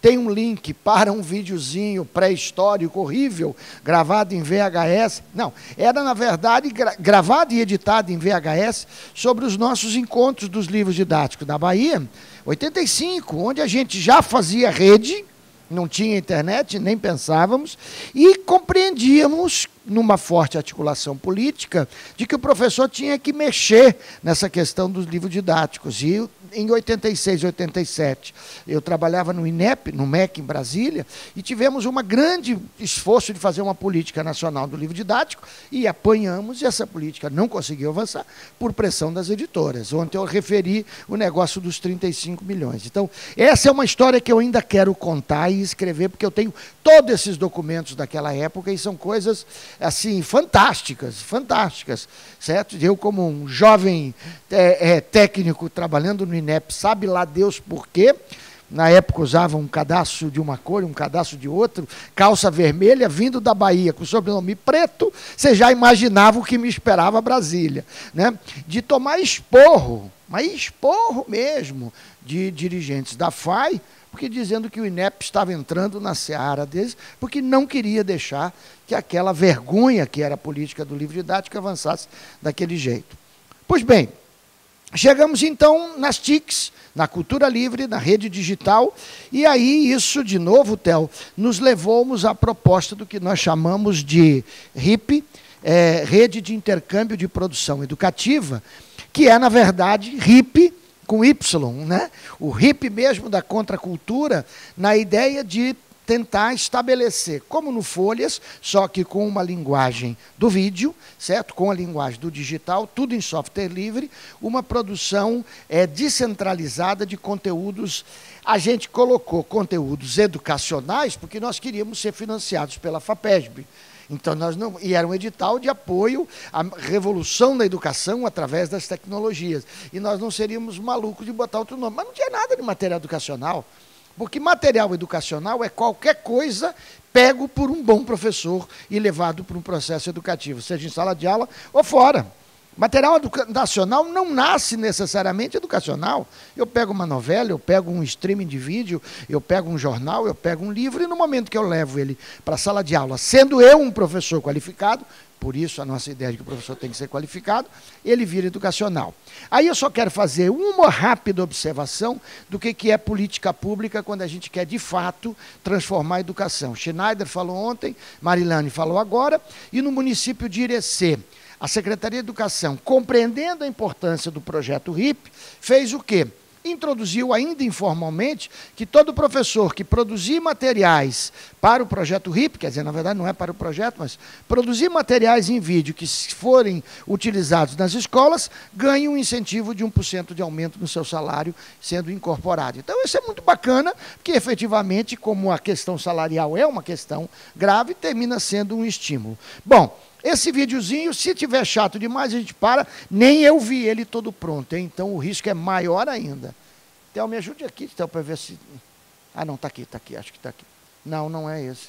tem um link para um videozinho pré-histórico horrível, gravado em V H S. Não, era, na verdade, gra gravado e editado em V H S sobre os nossos encontros dos livros didáticos da Bahia, oitenta e cinco, onde a gente já fazia rede, não tinha internet, nem pensávamos, e compreendíamos, numa forte articulação política, de que o professor tinha que mexer nessa questão dos livros didáticos. E em oitenta e seis, oitenta e sete, eu trabalhava no INEP, no M E C, em Brasília, e tivemos um grande esforço de fazer uma política nacional do livro didático, e apanhamos, e essa política não conseguiu avançar por pressão das editoras. Ontem eu referi o negócio dos trinta e cinco milhões. Então, essa é uma história que eu ainda quero contar e escrever, porque eu tenho todos esses documentos daquela época, e são coisas, assim, fantásticas, fantásticas, certo? Eu, como um jovem é, é, técnico trabalhando no INEP, sabe lá Deus por quê, na época usava um cadastro de uma cor, um cadastro de outro, calça vermelha, vindo da Bahia, com sobrenome preto, você já imaginava o que me esperava Brasília, né? De tomar esporro, mas esporro mesmo, de dirigentes da F A I, porque dizendo que o INEP estava entrando na seara deles, porque não queria deixar que aquela vergonha que era a política do livro didático avançasse daquele jeito. Pois bem, chegamos então nas T I Cs, na cultura livre, na rede digital, e aí isso, de novo, Theo, nos levamos à proposta do que nós chamamos de R I P, é, Rede de Intercâmbio de Produção Educativa, que é, na verdade, R I P, com Y, né? O R I P mesmo da contracultura, na ideia de tentar estabelecer, como no Folhas, só que com uma linguagem do vídeo, certo? Com a linguagem do digital, tudo em software livre, uma produção é, descentralizada de conteúdos. A gente colocou conteúdos educacionais, porque nós queríamos ser financiados pela FAPESB. Então, nós não, e era um edital de apoio à revolução da educação através das tecnologias. E nós não seríamos malucos de botar outro nome. Mas não tinha nada de material educacional, porque material educacional é qualquer coisa pego por um bom professor e levado para um processo educativo, seja em sala de aula ou fora. Material educacional não nasce necessariamente educacional. Eu pego uma novela, eu pego um streaming de vídeo, eu pego um jornal, eu pego um livro, e no momento que eu levo ele para a sala de aula, sendo eu um professor qualificado, por isso a nossa ideia de que o professor tem que ser qualificado, ele vira educacional. Aí eu só quero fazer uma rápida observação do que, que é política pública quando a gente quer, de fato, transformar a educação. Schneider falou ontem, Marilane falou agora, e no município de Irecê, a Secretaria de Educação, compreendendo a importância do projeto R I P, fez o quê? Introduziu, ainda informalmente, que todo professor que produzir materiais para o projeto R I P, quer dizer, na verdade não é para o projeto, mas produzir materiais em vídeo que forem utilizados nas escolas, ganhe um incentivo de um por cento de aumento no seu salário sendo incorporado. Então, isso é muito bacana, porque efetivamente, como a questão salarial é uma questão grave, termina sendo um estímulo. Bom, esse videozinho, se tiver chato demais, a gente para, nem eu vi ele todo pronto, hein? Então o risco é maior ainda. Theo, me ajude aqui, Theo, para ver se... Ah, não, está aqui, está aqui, acho que está aqui. Não, não é esse.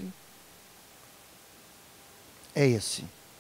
É esse.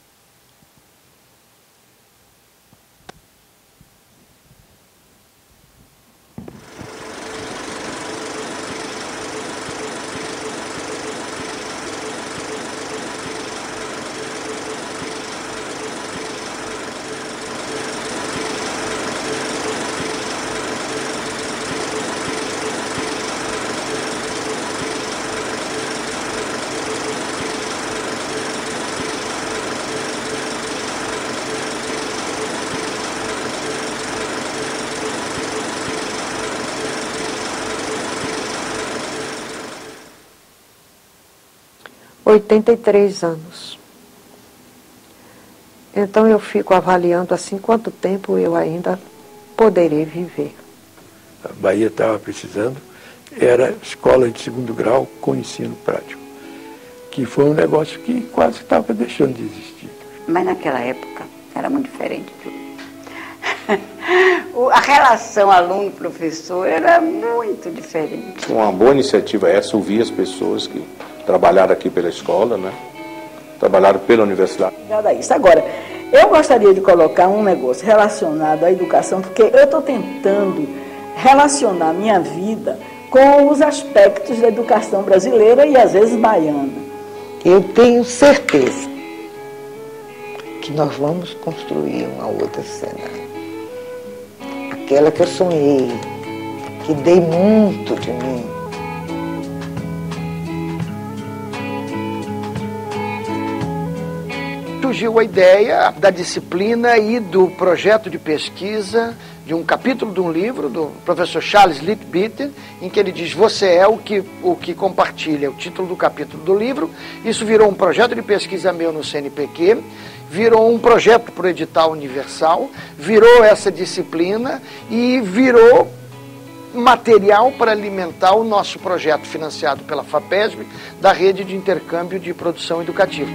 oitenta e três anos. Então eu fico avaliando assim quanto tempo eu ainda poderei viver. A Bahia estava precisando, era escola de segundo grau com ensino prático, que foi um negócio que quase estava deixando de existir. Mas naquela época era muito diferente tudo. A relação aluno-professor era muito diferente. Uma boa iniciativa essa, ouvir as pessoas que trabalharam aqui pela escola, né? Trabalharam pela universidade. Obrigada a isso. Agora, eu gostaria de colocar um negócio relacionado à educação, porque eu estou tentando relacionar minha vida com os aspectos da educação brasileira e às vezes baiana. Eu tenho certeza que nós vamos construir uma outra cena. Aquela que eu sonhei, que dei muito de mim. Surgiu a ideia da disciplina e do projeto de pesquisa de um capítulo de um livro do professor Charles Leitbitter, em que ele diz: você é o que, o que compartilha, o título do capítulo do livro. Isso virou um projeto de pesquisa meu no C N P Q, virou um projeto para o edital universal, virou essa disciplina e virou material para alimentar o nosso projeto financiado pela FAPESB da rede de intercâmbio de produção educativa.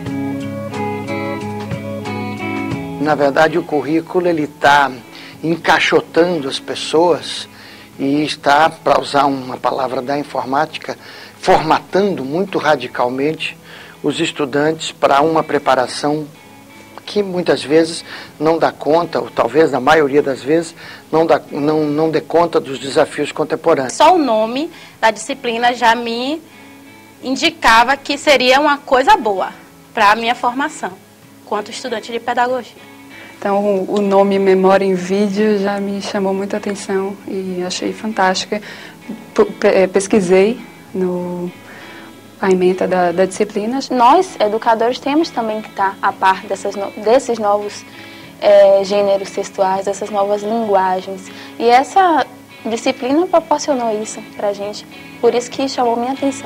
Na verdade, o currículo ele está encaixotando as pessoas e está, para usar uma palavra da informática, formatando muito radicalmente os estudantes para uma preparação que muitas vezes não dá conta, ou talvez na maioria das vezes, não, dá, não, não dê conta dos desafios contemporâneos. Só o nome da disciplina já me indicava que seria uma coisa boa para a minha formação, enquanto estudante de pedagogia. Então, o nome Memória em Vídeo já me chamou muita atenção e achei fantástica. Pesquisei no a ementa da, da disciplina. Nós, educadores, temos também que estar a par dessas no, desses novos é, gêneros textuais, dessas novas linguagens. E essa disciplina proporcionou isso para a gente, por isso que chamou minha atenção.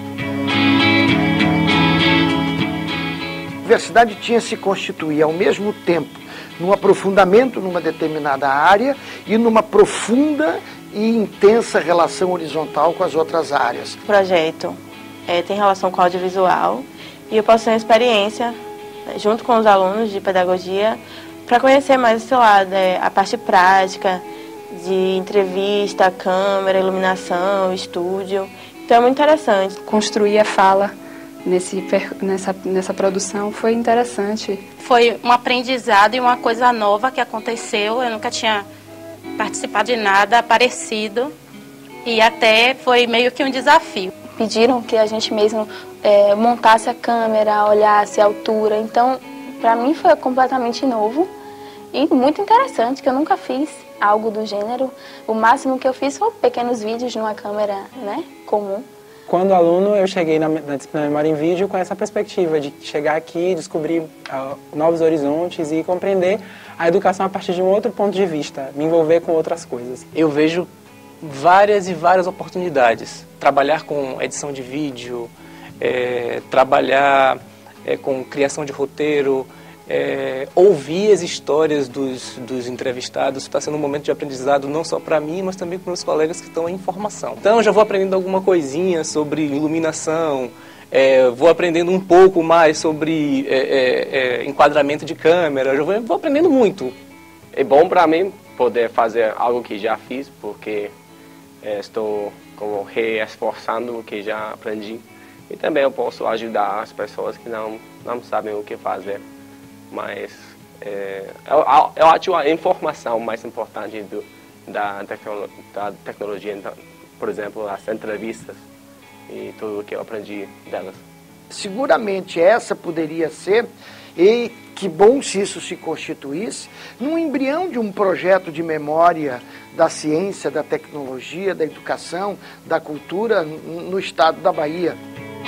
A universidade tinha se constituir ao mesmo tempo num aprofundamento numa determinada área e numa profunda e intensa relação horizontal com as outras áreas. O projeto é, tem relação com o audiovisual e eu posso ter uma experiência, né, junto com os alunos de pedagogia, para conhecer mais esse lado, é, a parte prática de entrevista, câmera, iluminação, estúdio. Então é muito interessante. Construir a fala Nesse, nessa, nessa produção foi interessante. Foi um aprendizado e uma coisa nova que aconteceu. Eu nunca tinha participado de nada parecido e até foi meio que um desafio. Pediram que a gente mesmo é, montasse a câmera, olhasse a altura. Então, para mim foi completamente novo e muito interessante, que eu nunca fiz algo do gênero. O máximo que eu fiz foi pequenos vídeos numa câmera, né, comum. Quando aluno, eu cheguei na, na disciplina Memória em Vídeo com essa perspectiva de chegar aqui, descobrir uh, novos horizontes e compreender a educação a partir de um outro ponto de vista, me envolver com outras coisas. Eu vejo várias e várias oportunidades. Trabalhar com edição de vídeo, é, trabalhar é, com criação de roteiro, É, ouvir as histórias dos, dos entrevistados está sendo um momento de aprendizado não só para mim, mas também para meus colegas que estão em formação. Então, já vou aprendendo alguma coisinha sobre iluminação, é, vou aprendendo um pouco mais sobre é, é, é, enquadramento de câmera, já vou, vou aprendendo muito. É bom para mim poder fazer algo que já fiz, porque é, estou como reesforçando o que já aprendi. E também eu posso ajudar as pessoas que não, não sabem o que fazer. Mas é, eu, eu acho a informação mais importante do, da, tecno, da tecnologia, então, por exemplo, as entrevistas e tudo o que eu aprendi delas. Seguramente essa poderia ser, e que bom se isso se constituísse, num embrião de um projeto de memória da ciência, da tecnologia, da educação, da cultura no estado da Bahia.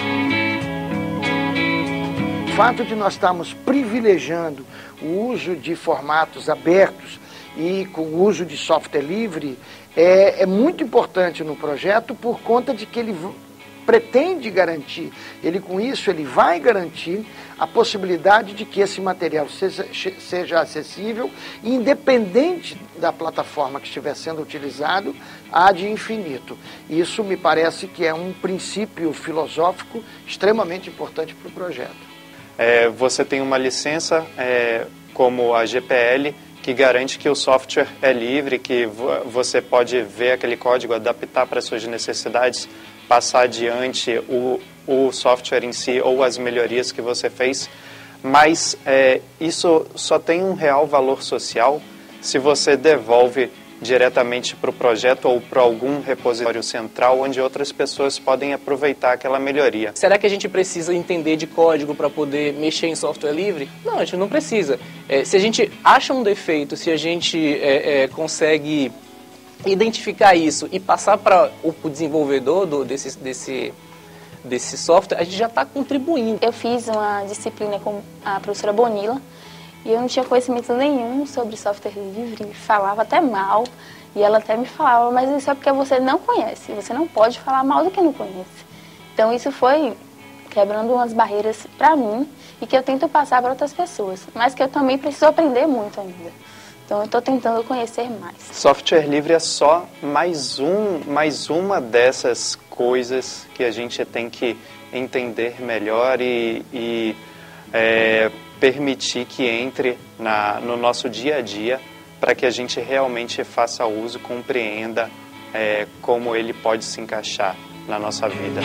O fato de nós estarmos privilegiando o uso de formatos abertos e com o uso de software livre é, é muito importante no projeto, por conta de que ele pretende garantir, ele com isso ele vai garantir a possibilidade de que esse material seja, seja acessível, independente da plataforma que estiver sendo utilizado, ad infinito. Isso me parece que é um princípio filosófico extremamente importante para o projeto. É, você tem uma licença é, como a G P L, que garante que o software é livre, que você pode ver aquele código, adaptar para suas necessidades, passar adiante o, o software em si ou as melhorias que você fez, mas é, isso só tem um real valor social se você devolve diretamente para o projeto ou para algum repositório central onde outras pessoas podem aproveitar aquela melhoria. Será que a gente precisa entender de código para poder mexer em software livre? Não, a gente não precisa. É, se a gente acha um defeito, se a gente é, é, consegue identificar isso e passar para o desenvolvedor do, desse, desse, desse software, a gente já está contribuindo. Eu fiz uma disciplina com a professora Bonila, e eu não tinha conhecimento nenhum sobre software livre, falava até mal, e ela até me falava, mas isso é porque você não conhece, você não pode falar mal do que não conhece. Então isso foi quebrando umas barreiras para mim, e que eu tento passar para outras pessoas, mas que eu também preciso aprender muito ainda. Então eu estou tentando conhecer mais. Software livre é só mais, um, mais uma dessas coisas que a gente tem que entender melhor e... e é, permitir que entre na, no nosso dia a dia para que a gente realmente faça uso, compreenda é, como ele pode se encaixar na nossa vida.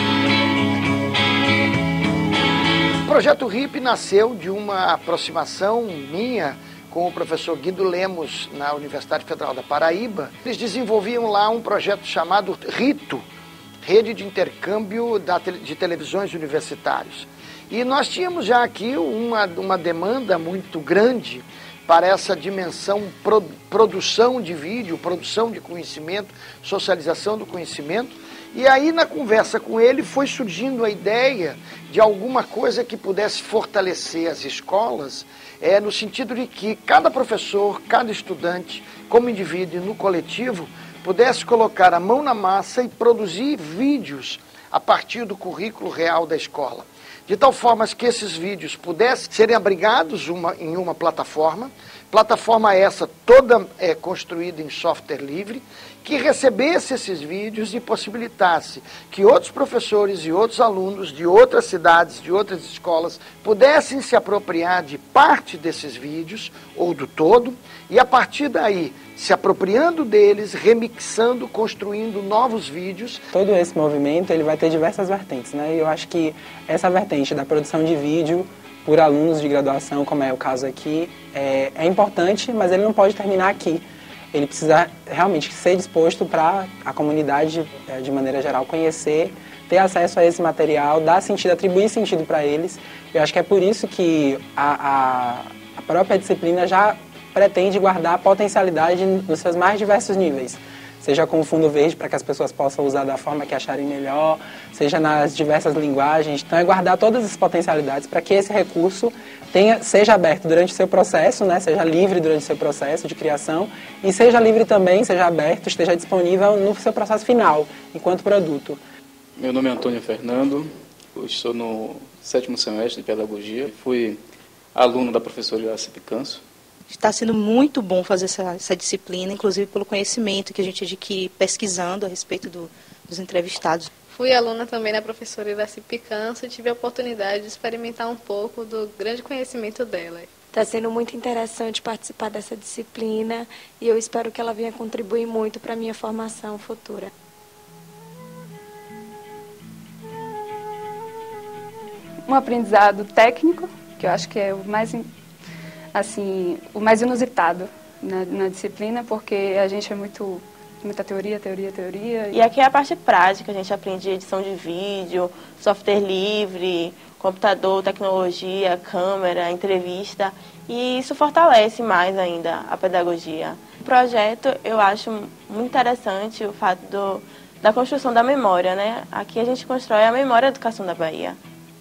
O Projeto R I P nasceu de uma aproximação minha com o professor Guido Lemos na Universidade Federal da Paraíba. Eles desenvolviam lá um projeto chamado RITO, Rede de Intercâmbio de Televisões Universitários. E nós tínhamos já aqui uma, uma demanda muito grande para essa dimensão pro, produção de vídeo, produção de conhecimento, socialização do conhecimento. E aí na conversa com ele foi surgindo a ideia de alguma coisa que pudesse fortalecer as escolas, é, no sentido de que cada professor, cada estudante, como indivíduo e no coletivo, pudesse colocar a mão na massa e produzir vídeos a partir do currículo real da escola. De tal forma que esses vídeos pudessem serem abrigados uma, em uma plataforma, plataforma essa toda é, construída em software livre, que recebesse esses vídeos e possibilitasse que outros professores e outros alunos de outras cidades, de outras escolas, pudessem se apropriar de parte desses vídeos, ou do todo, e a partir daí, se apropriando deles, remixando, construindo novos vídeos. Todo esse movimento ele vai ter diversas vertentes, né? E eu acho que essa vertente da produção de vídeo por alunos de graduação, como é o caso aqui, é, é importante, mas ele não pode terminar aqui. Ele precisa realmente ser disposto para a comunidade, de maneira geral, conhecer, ter acesso a esse material, dar sentido, atribuir sentido para eles. Eu acho que é por isso que a, a, a própria disciplina já pretende guardar a potencialidade nos seus mais diversos níveis. Seja com o fundo verde para que as pessoas possam usar da forma que acharem melhor, seja nas diversas linguagens. Então é guardar todas as potencialidades para que esse recurso tenha, seja aberto durante o seu processo, né, seja livre durante o seu processo de criação e seja livre também, seja aberto, esteja disponível no seu processo final, enquanto produto. Meu nome é Antônio Fernando, eu estou no sétimo semestre de Pedagogia, fui aluno da professora Iraci Picanso. Está sendo muito bom fazer essa, essa disciplina, inclusive pelo conhecimento que a gente adquire pesquisando a respeito do, dos entrevistados. Fui aluna também da professora Iraci Picanso e tive a oportunidade de experimentar um pouco do grande conhecimento dela. Está sendo muito interessante participar dessa disciplina e eu espero que ela venha contribuir muito para a minha formação futura. Um aprendizado técnico, que eu acho que é o mais... assim, o mais inusitado na, na disciplina, porque a gente é muito, muita teoria, teoria, teoria. E aqui é a parte prática, a gente aprende edição de vídeo, software livre, computador, tecnologia, câmera, entrevista, e isso fortalece mais ainda a pedagogia. O projeto, eu acho muito interessante o fato do, da construção da memória, né? Aqui a gente constrói a memória da educação da Bahia.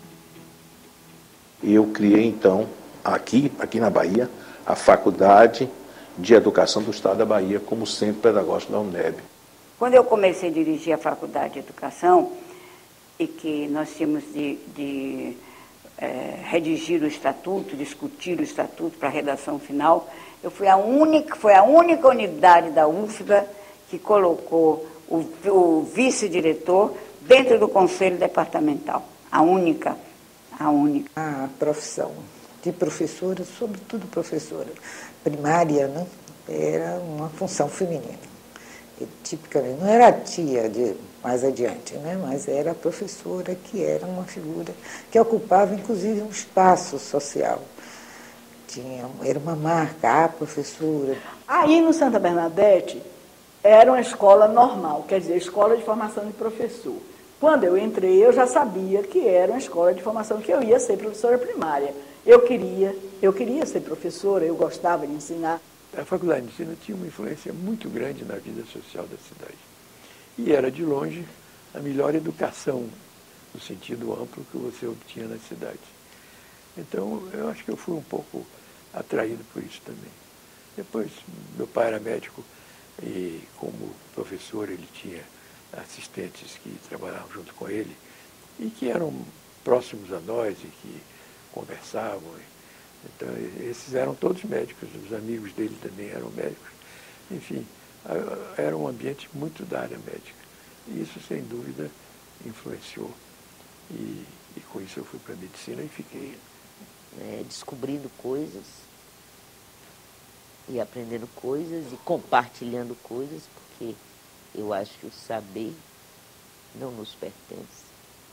E eu criei, então, aqui, aqui na Bahia, a Faculdade de Educação do Estado da Bahia como Centro Pedagógico da UNEB. Quando eu comecei a dirigir a Faculdade de Educação, e que nós tínhamos de, de é, redigir o estatuto, discutir o estatuto para a redação final, eu fui a única, foi a única unidade da U F B A que colocou o, o vice-diretor dentro do conselho departamental. A única, a única. A profissão de professora, sobretudo professora primária, né, era uma função feminina. E, tipicamente, não era a tia de, mais adiante, né, mas era a professora que era uma figura que ocupava, inclusive, um espaço social. Tinha, era uma marca, a professora. Aí, no Santa Bernadette, era uma escola normal, quer dizer, escola de formação de professor. Quando eu entrei, eu já sabia que era uma escola de formação, que eu ia ser professora primária. Eu queria, eu queria ser professora, eu gostava de ensinar. A Faculdade de Ensino tinha uma influência muito grande na vida social da cidade. E era, de longe, a melhor educação, no sentido amplo, que você obtinha na cidade. Então, eu acho que eu fui um pouco atraído por isso também. Depois, meu pai era médico e, como professor, ele tinha assistentes que trabalhavam junto com ele e que eram próximos a nós e que conversavam. Então, esses eram todos médicos, os amigos dele também eram médicos. Enfim, era um ambiente muito da área médica. E isso, sem dúvida, influenciou. E, e com isso eu fui para a medicina e fiquei. É, descobrindo coisas e aprendendo coisas e compartilhando coisas, porque eu acho que o saber não nos pertence.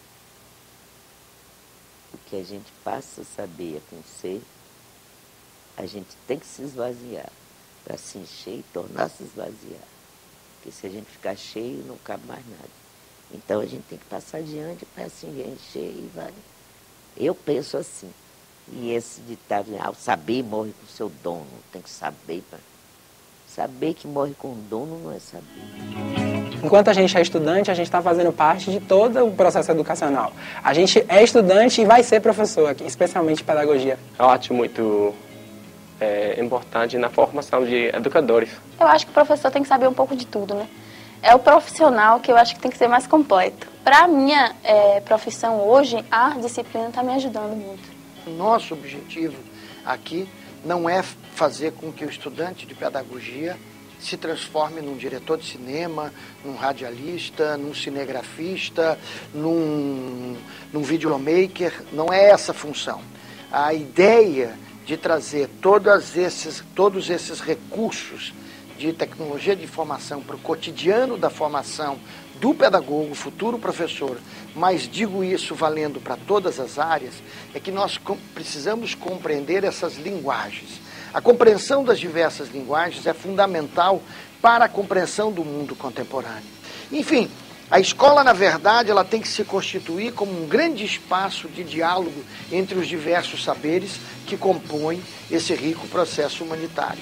O que a gente passa a saber é com ser, a gente tem que se esvaziar para se encher e tornar-se esvaziar. Porque se a gente ficar cheio, não cabe mais nada. Então a gente tem que passar adiante para se encher e vai. Eu penso assim. E esse ditado, ah, o saber morre com o seu dono, tem que saber. Pra... Saber que morre com o dono não é saber. Enquanto a gente é estudante, a gente está fazendo parte de todo o processo educacional. A gente é estudante e vai ser professor aqui, especialmente pedagogia. Eu acho muito é, importante na formação de educadores. Eu acho que o professor tem que saber um pouco de tudo, né? É o profissional que eu acho que tem que ser mais completo. Para a minha é, profissão hoje, a disciplina está me ajudando muito. Nosso objetivo aqui não é fazer com que o estudante de pedagogia se transforme num diretor de cinema, num radialista, num cinegrafista, num, num videomaker. Não é essa a função. A ideia de trazer todos esses, todos esses recursos de tecnologia de informação para o cotidiano da formação do pedagogo, futuro professor, mas digo isso valendo para todas as áreas, é que nós precisamos compreender essas linguagens. A compreensão das diversas linguagens é fundamental para a compreensão do mundo contemporâneo. Enfim, a escola, na verdade, ela tem que se constituir como um grande espaço de diálogo entre os diversos saberes que compõem esse rico processo humanitário.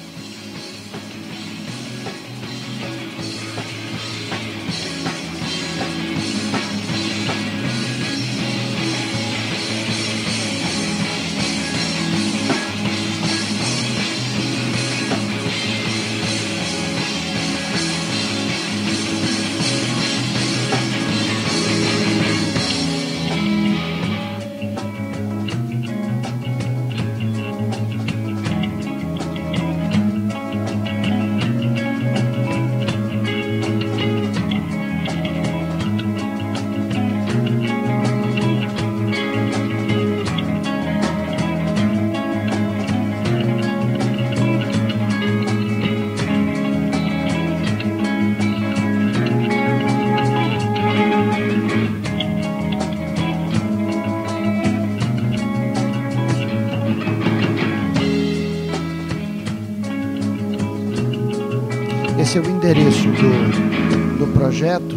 Esse é o endereço do, do projeto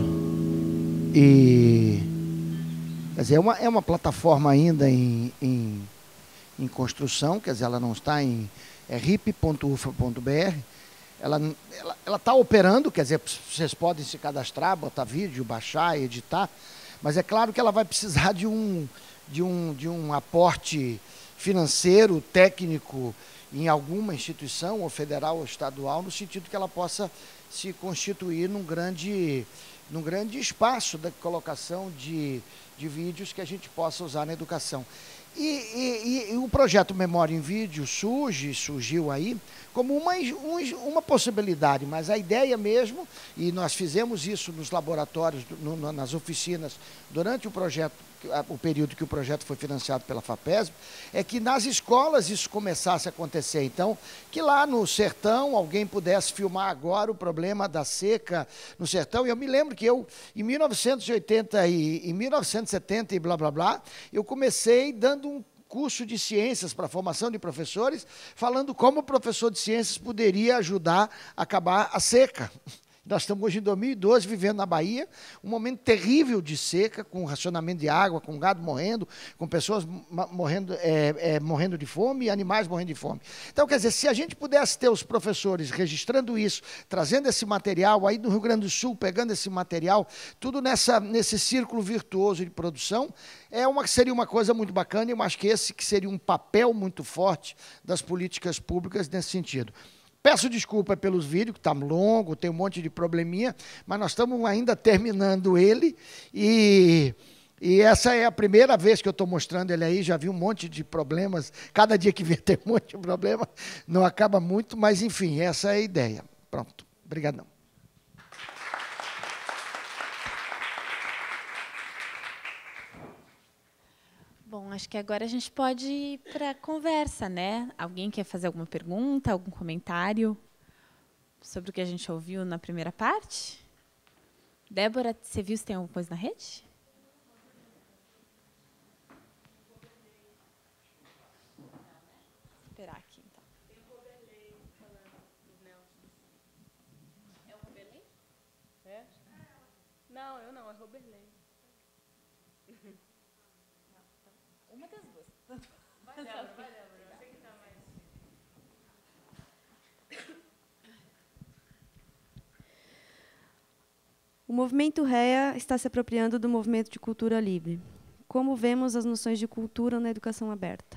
e quer dizer, é, uma, é uma plataforma ainda em, em, em construção, quer dizer, ela não está em é rip ponto u f a ponto b r, ela ela ela está operando, quer dizer, vocês podem se cadastrar, botar vídeo, baixar, editar, mas é claro que ela vai precisar de um, de um, de um aporte financeiro, técnico, em alguma instituição, ou federal ou estadual, no sentido que ela possa se constituir num grande, num grande espaço da colocação de, de vídeos que a gente possa usar na educação. E, e, e o projeto Memória em Vídeo surge, surgiu aí, como uma, um, uma possibilidade, mas a ideia mesmo, e nós fizemos isso nos laboratórios, no, nas oficinas, durante o projeto, o período que o projeto foi financiado pela FAPESB, é que nas escolas isso começasse a acontecer. Então, que lá no sertão alguém pudesse filmar agora o problema da seca no sertão. E eu me lembro que eu, em mil novecentos e oitenta e em mil novecentos e setenta e blá, blá, blá, eu comecei dando um curso de ciências para a formação de professores, falando como o professor de ciências poderia ajudar a acabar a seca. Nós estamos hoje em dois mil e doze vivendo na Bahia um momento terrível de seca, com racionamento de água, com gado morrendo, com pessoas morrendo, é, é, morrendo de fome e animais morrendo de fome. Então, quer dizer, se a gente pudesse ter os professores registrando isso, trazendo esse material, aí no Rio Grande do Sul, pegando esse material, tudo nessa, nesse círculo virtuoso de produção, é uma, seria uma coisa muito bacana, e eu acho que esse que seria um papel muito forte das políticas públicas nesse sentido. Peço desculpa pelos vídeos, que está longo, tem um monte de probleminha, mas nós estamos ainda terminando ele, e, e essa é a primeira vez que eu estou mostrando ele aí, já vi um monte de problemas, cada dia que vem tem um monte de problema, não acaba muito, mas enfim, essa é a ideia. Pronto, obrigadão. Bom, acho que agora a gente pode ir para a conversa, né? Alguém quer fazer alguma pergunta, algum comentário sobre o que a gente ouviu na primeira parte? Débora, você viu se tem alguma coisa na rede? Vou esperar aqui, então. Tem o Roberley falando do Nelson. É o Roberley? É? Não, eu não, é Roberley. Uma das duas. Vai, Débora, vai, Débora. Eu sei que tá mais... O movimento R E A está se apropriando do movimento de cultura livre. Como vemos as noções de cultura na educação aberta?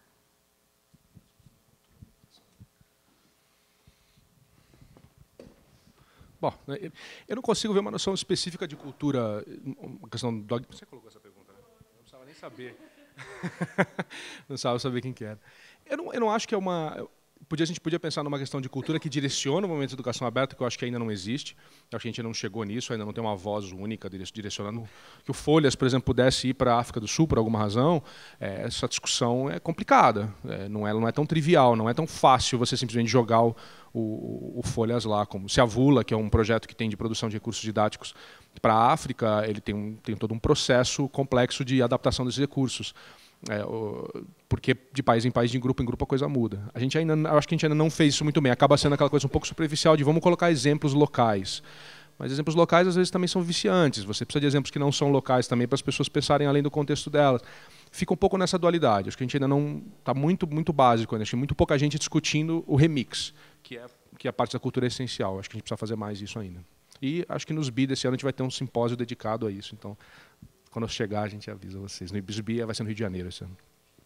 Bom, eu não consigo ver uma noção específica de cultura, uma questão do... Você colocou essa pergunta, né? Eu não precisava nem saber. Não precisava saber quem que era. Eu não, eu não acho que é uma... Podia, a gente podia pensar numa questão de cultura que direciona o movimento de educação aberta, que eu acho que ainda não existe. Eu acho que a gente ainda não chegou nisso, ainda não tem uma voz única direcionando. Que o Folhas, por exemplo, pudesse ir para a África do Sul por alguma razão, é, essa discussão é complicada. É, não, é, não é tão trivial, não é tão fácil você simplesmente jogar o, o, o Folhas lá. Como se a Vula, que é um projeto que tem de produção de recursos didáticos para a África, ele tem, um, tem todo um processo complexo de adaptação desses recursos. É, o, porque de país em país, de grupo em grupo, a coisa muda. A gente ainda, eu acho que a gente ainda não fez isso muito bem. Acaba sendo aquela coisa um pouco superficial de vamos colocar exemplos locais. Mas exemplos locais, às vezes, também são viciantes. Você precisa de exemplos que não são locais também para as pessoas pensarem além do contexto delas. Fica um pouco nessa dualidade. Acho que a gente ainda não... Está muito, muito básico. Acho que tem muito pouca gente discutindo o remix, que é, que é a parte da cultura essencial. Acho que a gente precisa fazer mais isso ainda. E acho que nos B I D esse ano a gente vai ter um simpósio dedicado a isso. Então, quando eu chegar, a gente avisa vocês. No I B S B vai ser no Rio de Janeiro esse ano.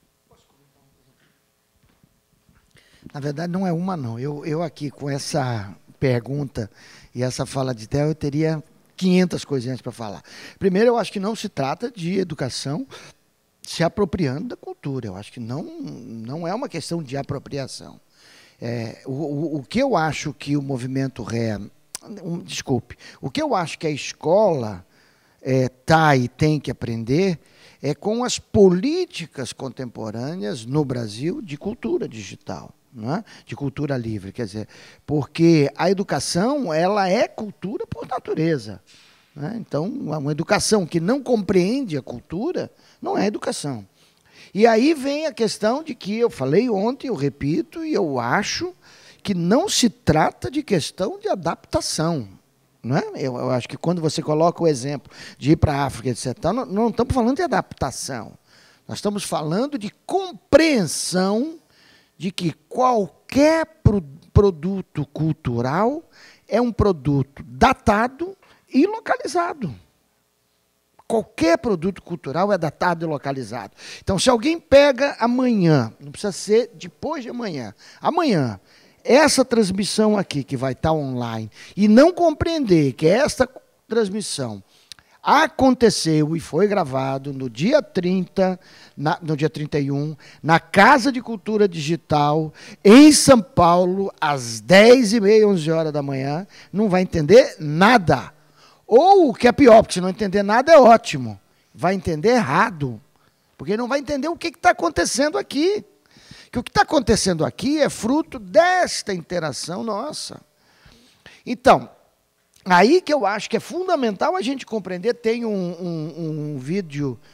Na verdade, não é uma, não. Eu, eu aqui, com essa pergunta e essa fala de Theo, eu teria quinhentas coisinhas para falar. Primeiro, eu acho que não se trata de educação se apropriando da cultura. Eu acho que não, não é uma questão de apropriação. É, o, o, o que eu acho que o movimento R E A... Um, desculpe. O que eu acho que a escola... É, tá e tem que aprender é com as políticas contemporâneas no Brasil de cultura digital, não é? De cultura livre, quer dizer, porque a educação ela é cultura por natureza, né? Então, uma educação que não compreende a cultura não é educação. E aí vem a questão de que eu falei ontem, eu repito, e eu acho que não se trata de questão de adaptação. Não é? eu, eu acho que quando você coloca o exemplo de ir para a África, etcétera, não, não estamos falando de adaptação. Nós estamos falando de compreensão de que qualquer pro, produto cultural é um produto datado e localizado. Qualquer produto cultural é datado e localizado. Então, se alguém pega amanhã, não precisa ser depois de amanhã, amanhã, essa transmissão aqui, que vai estar online, e não compreender que esta transmissão aconteceu e foi gravado no dia trinta, na, no dia trinta e um, na Casa de Cultura Digital, em São Paulo, às dez e meia, onze horas da manhã, não vai entender nada. Ou, o que é pior, porque se não entender nada é ótimo, vai entender errado, porque não vai entender o que está acontecendo aqui. Que o que está acontecendo aqui é fruto desta interação nossa. Então, aí que eu acho que é fundamental a gente compreender, tem um, um, um vídeo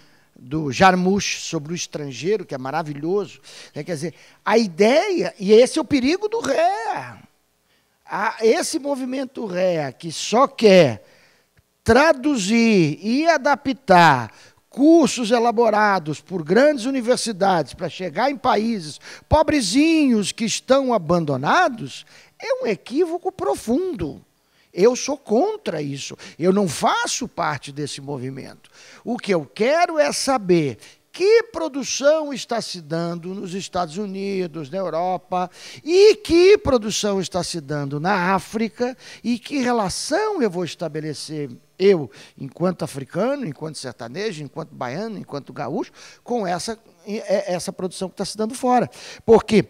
do Jarmusch sobre o estrangeiro, que é maravilhoso. Né? Quer dizer, a ideia, e esse é o perigo do R E A. A, esse movimento R E A que só quer traduzir e adaptar cursos elaborados por grandes universidades para chegar em países pobrezinhos que estão abandonados, é um equívoco profundo. Eu sou contra isso. Eu não faço parte desse movimento. O que eu quero é saber que produção está se dando nos Estados Unidos, na Europa, e que produção está se dando na África, e que relação eu vou estabelecer, eu, enquanto africano, enquanto sertanejo, enquanto baiano, enquanto gaúcho, com essa, essa produção que está se dando fora. Porque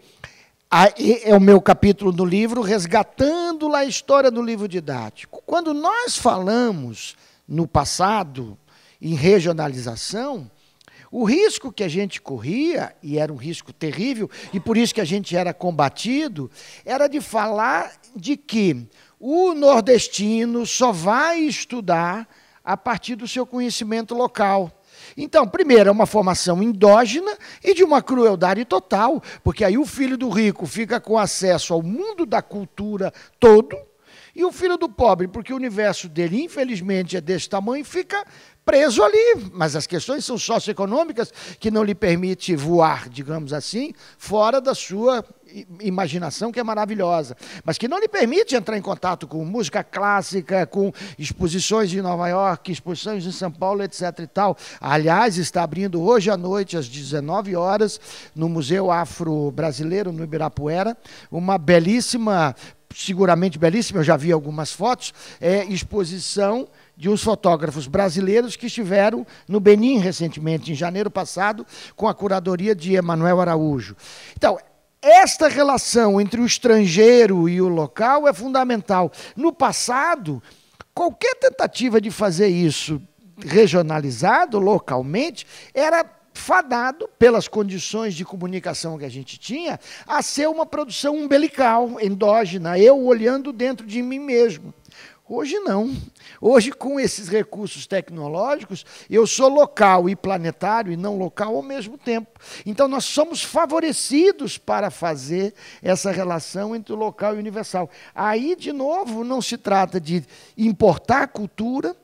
é o meu capítulo do livro, resgatando lá a história do livro didático. Quando nós falamos no passado em regionalização, o risco que a gente corria, e era um risco terrível, e por isso que a gente era combatido, era de falar de que o nordestino só vai estudar a partir do seu conhecimento local. Então, primeiro, é uma formação endógena e de uma crueldade total, porque aí o filho do rico fica com acesso ao mundo da cultura todo, e o filho do pobre, porque o universo dele, infelizmente, é desse tamanho, fica preso ali. Mas as questões são socioeconômicas que não lhe permite voar, digamos assim, fora da sua imaginação, que é maravilhosa, mas que não lhe permite entrar em contato com música clássica, com exposições em Nova York, exposições em São Paulo, etc e tal. Aliás, está abrindo hoje à noite, às dezenove horas, no Museu Afro-Brasileiro, no Ibirapuera, uma belíssima, seguramente belíssima, eu já vi algumas fotos, é, exposição de uns fotógrafos brasileiros que estiveram no Benin recentemente, em janeiro passado, com a curadoria de Emanuel Araújo. Então, esta relação entre o estrangeiro e o local é fundamental. No passado, qualquer tentativa de fazer isso regionalizado, localmente, era fadado, pelas condições de comunicação que a gente tinha, a ser uma produção umbilical, endógena, eu olhando dentro de mim mesmo. Hoje não. Hoje, com esses recursos tecnológicos, eu sou local e planetário e não local ao mesmo tempo. Então, nós somos favorecidos para fazer essa relação entre o local e o universal. Aí, de novo, não se trata de importar cultura,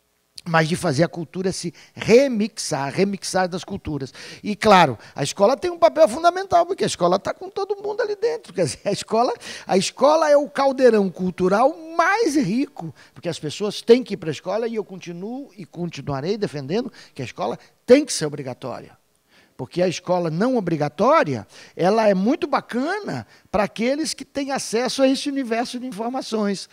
mas de fazer a cultura se remixar, remixar das culturas. E, claro, a escola tem um papel fundamental, porque a escola está com todo mundo ali dentro. Quer dizer, a escola, a escola é o caldeirão cultural mais rico, porque as pessoas têm que ir para a escola, e eu continuo e continuarei defendendo que a escola tem que ser obrigatória. Porque a escola não obrigatória, ela é muito bacana para aqueles que têm acesso a esse universo de informações.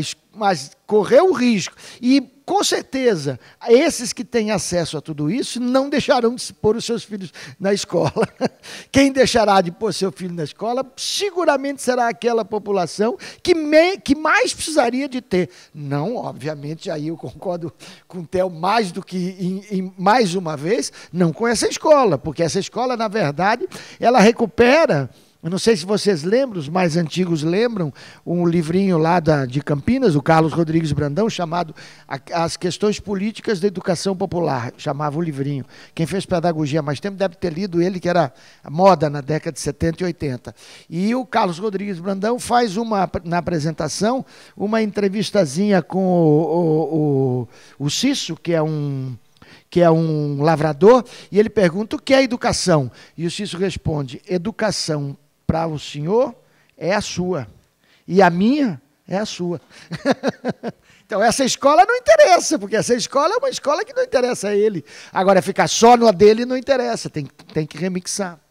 Mas correr o risco. E, com certeza, esses que têm acesso a tudo isso não deixarão de pôr os seus filhos na escola. Quem deixará de pôr seu filho na escola, seguramente será aquela população que, me, que mais precisaria de ter. Não, obviamente, aí eu concordo com o Theo mais do que, em, em, mais uma vez, não com essa escola, porque essa escola, na verdade, ela recupera... Eu não sei se vocês lembram, os mais antigos lembram, um livrinho lá da, de Campinas, o Carlos Rodrigues Brandão, chamado As Questões Políticas da Educação Popular, chamava o livrinho. Quem fez pedagogia há mais tempo deve ter lido ele, que era moda na década de setenta e oitenta. E o Carlos Rodrigues Brandão faz uma, na apresentação, uma entrevistazinha com o, o, o, o Cício, que é um... que é um lavrador, e ele pergunta o que é educação. E o Cício responde, educação para o senhor é a sua, e a minha é a sua. Então, essa escola não interessa, porque essa escola é uma escola que não interessa a ele. Agora, ficar só no dele não interessa, tem, tem que remixar.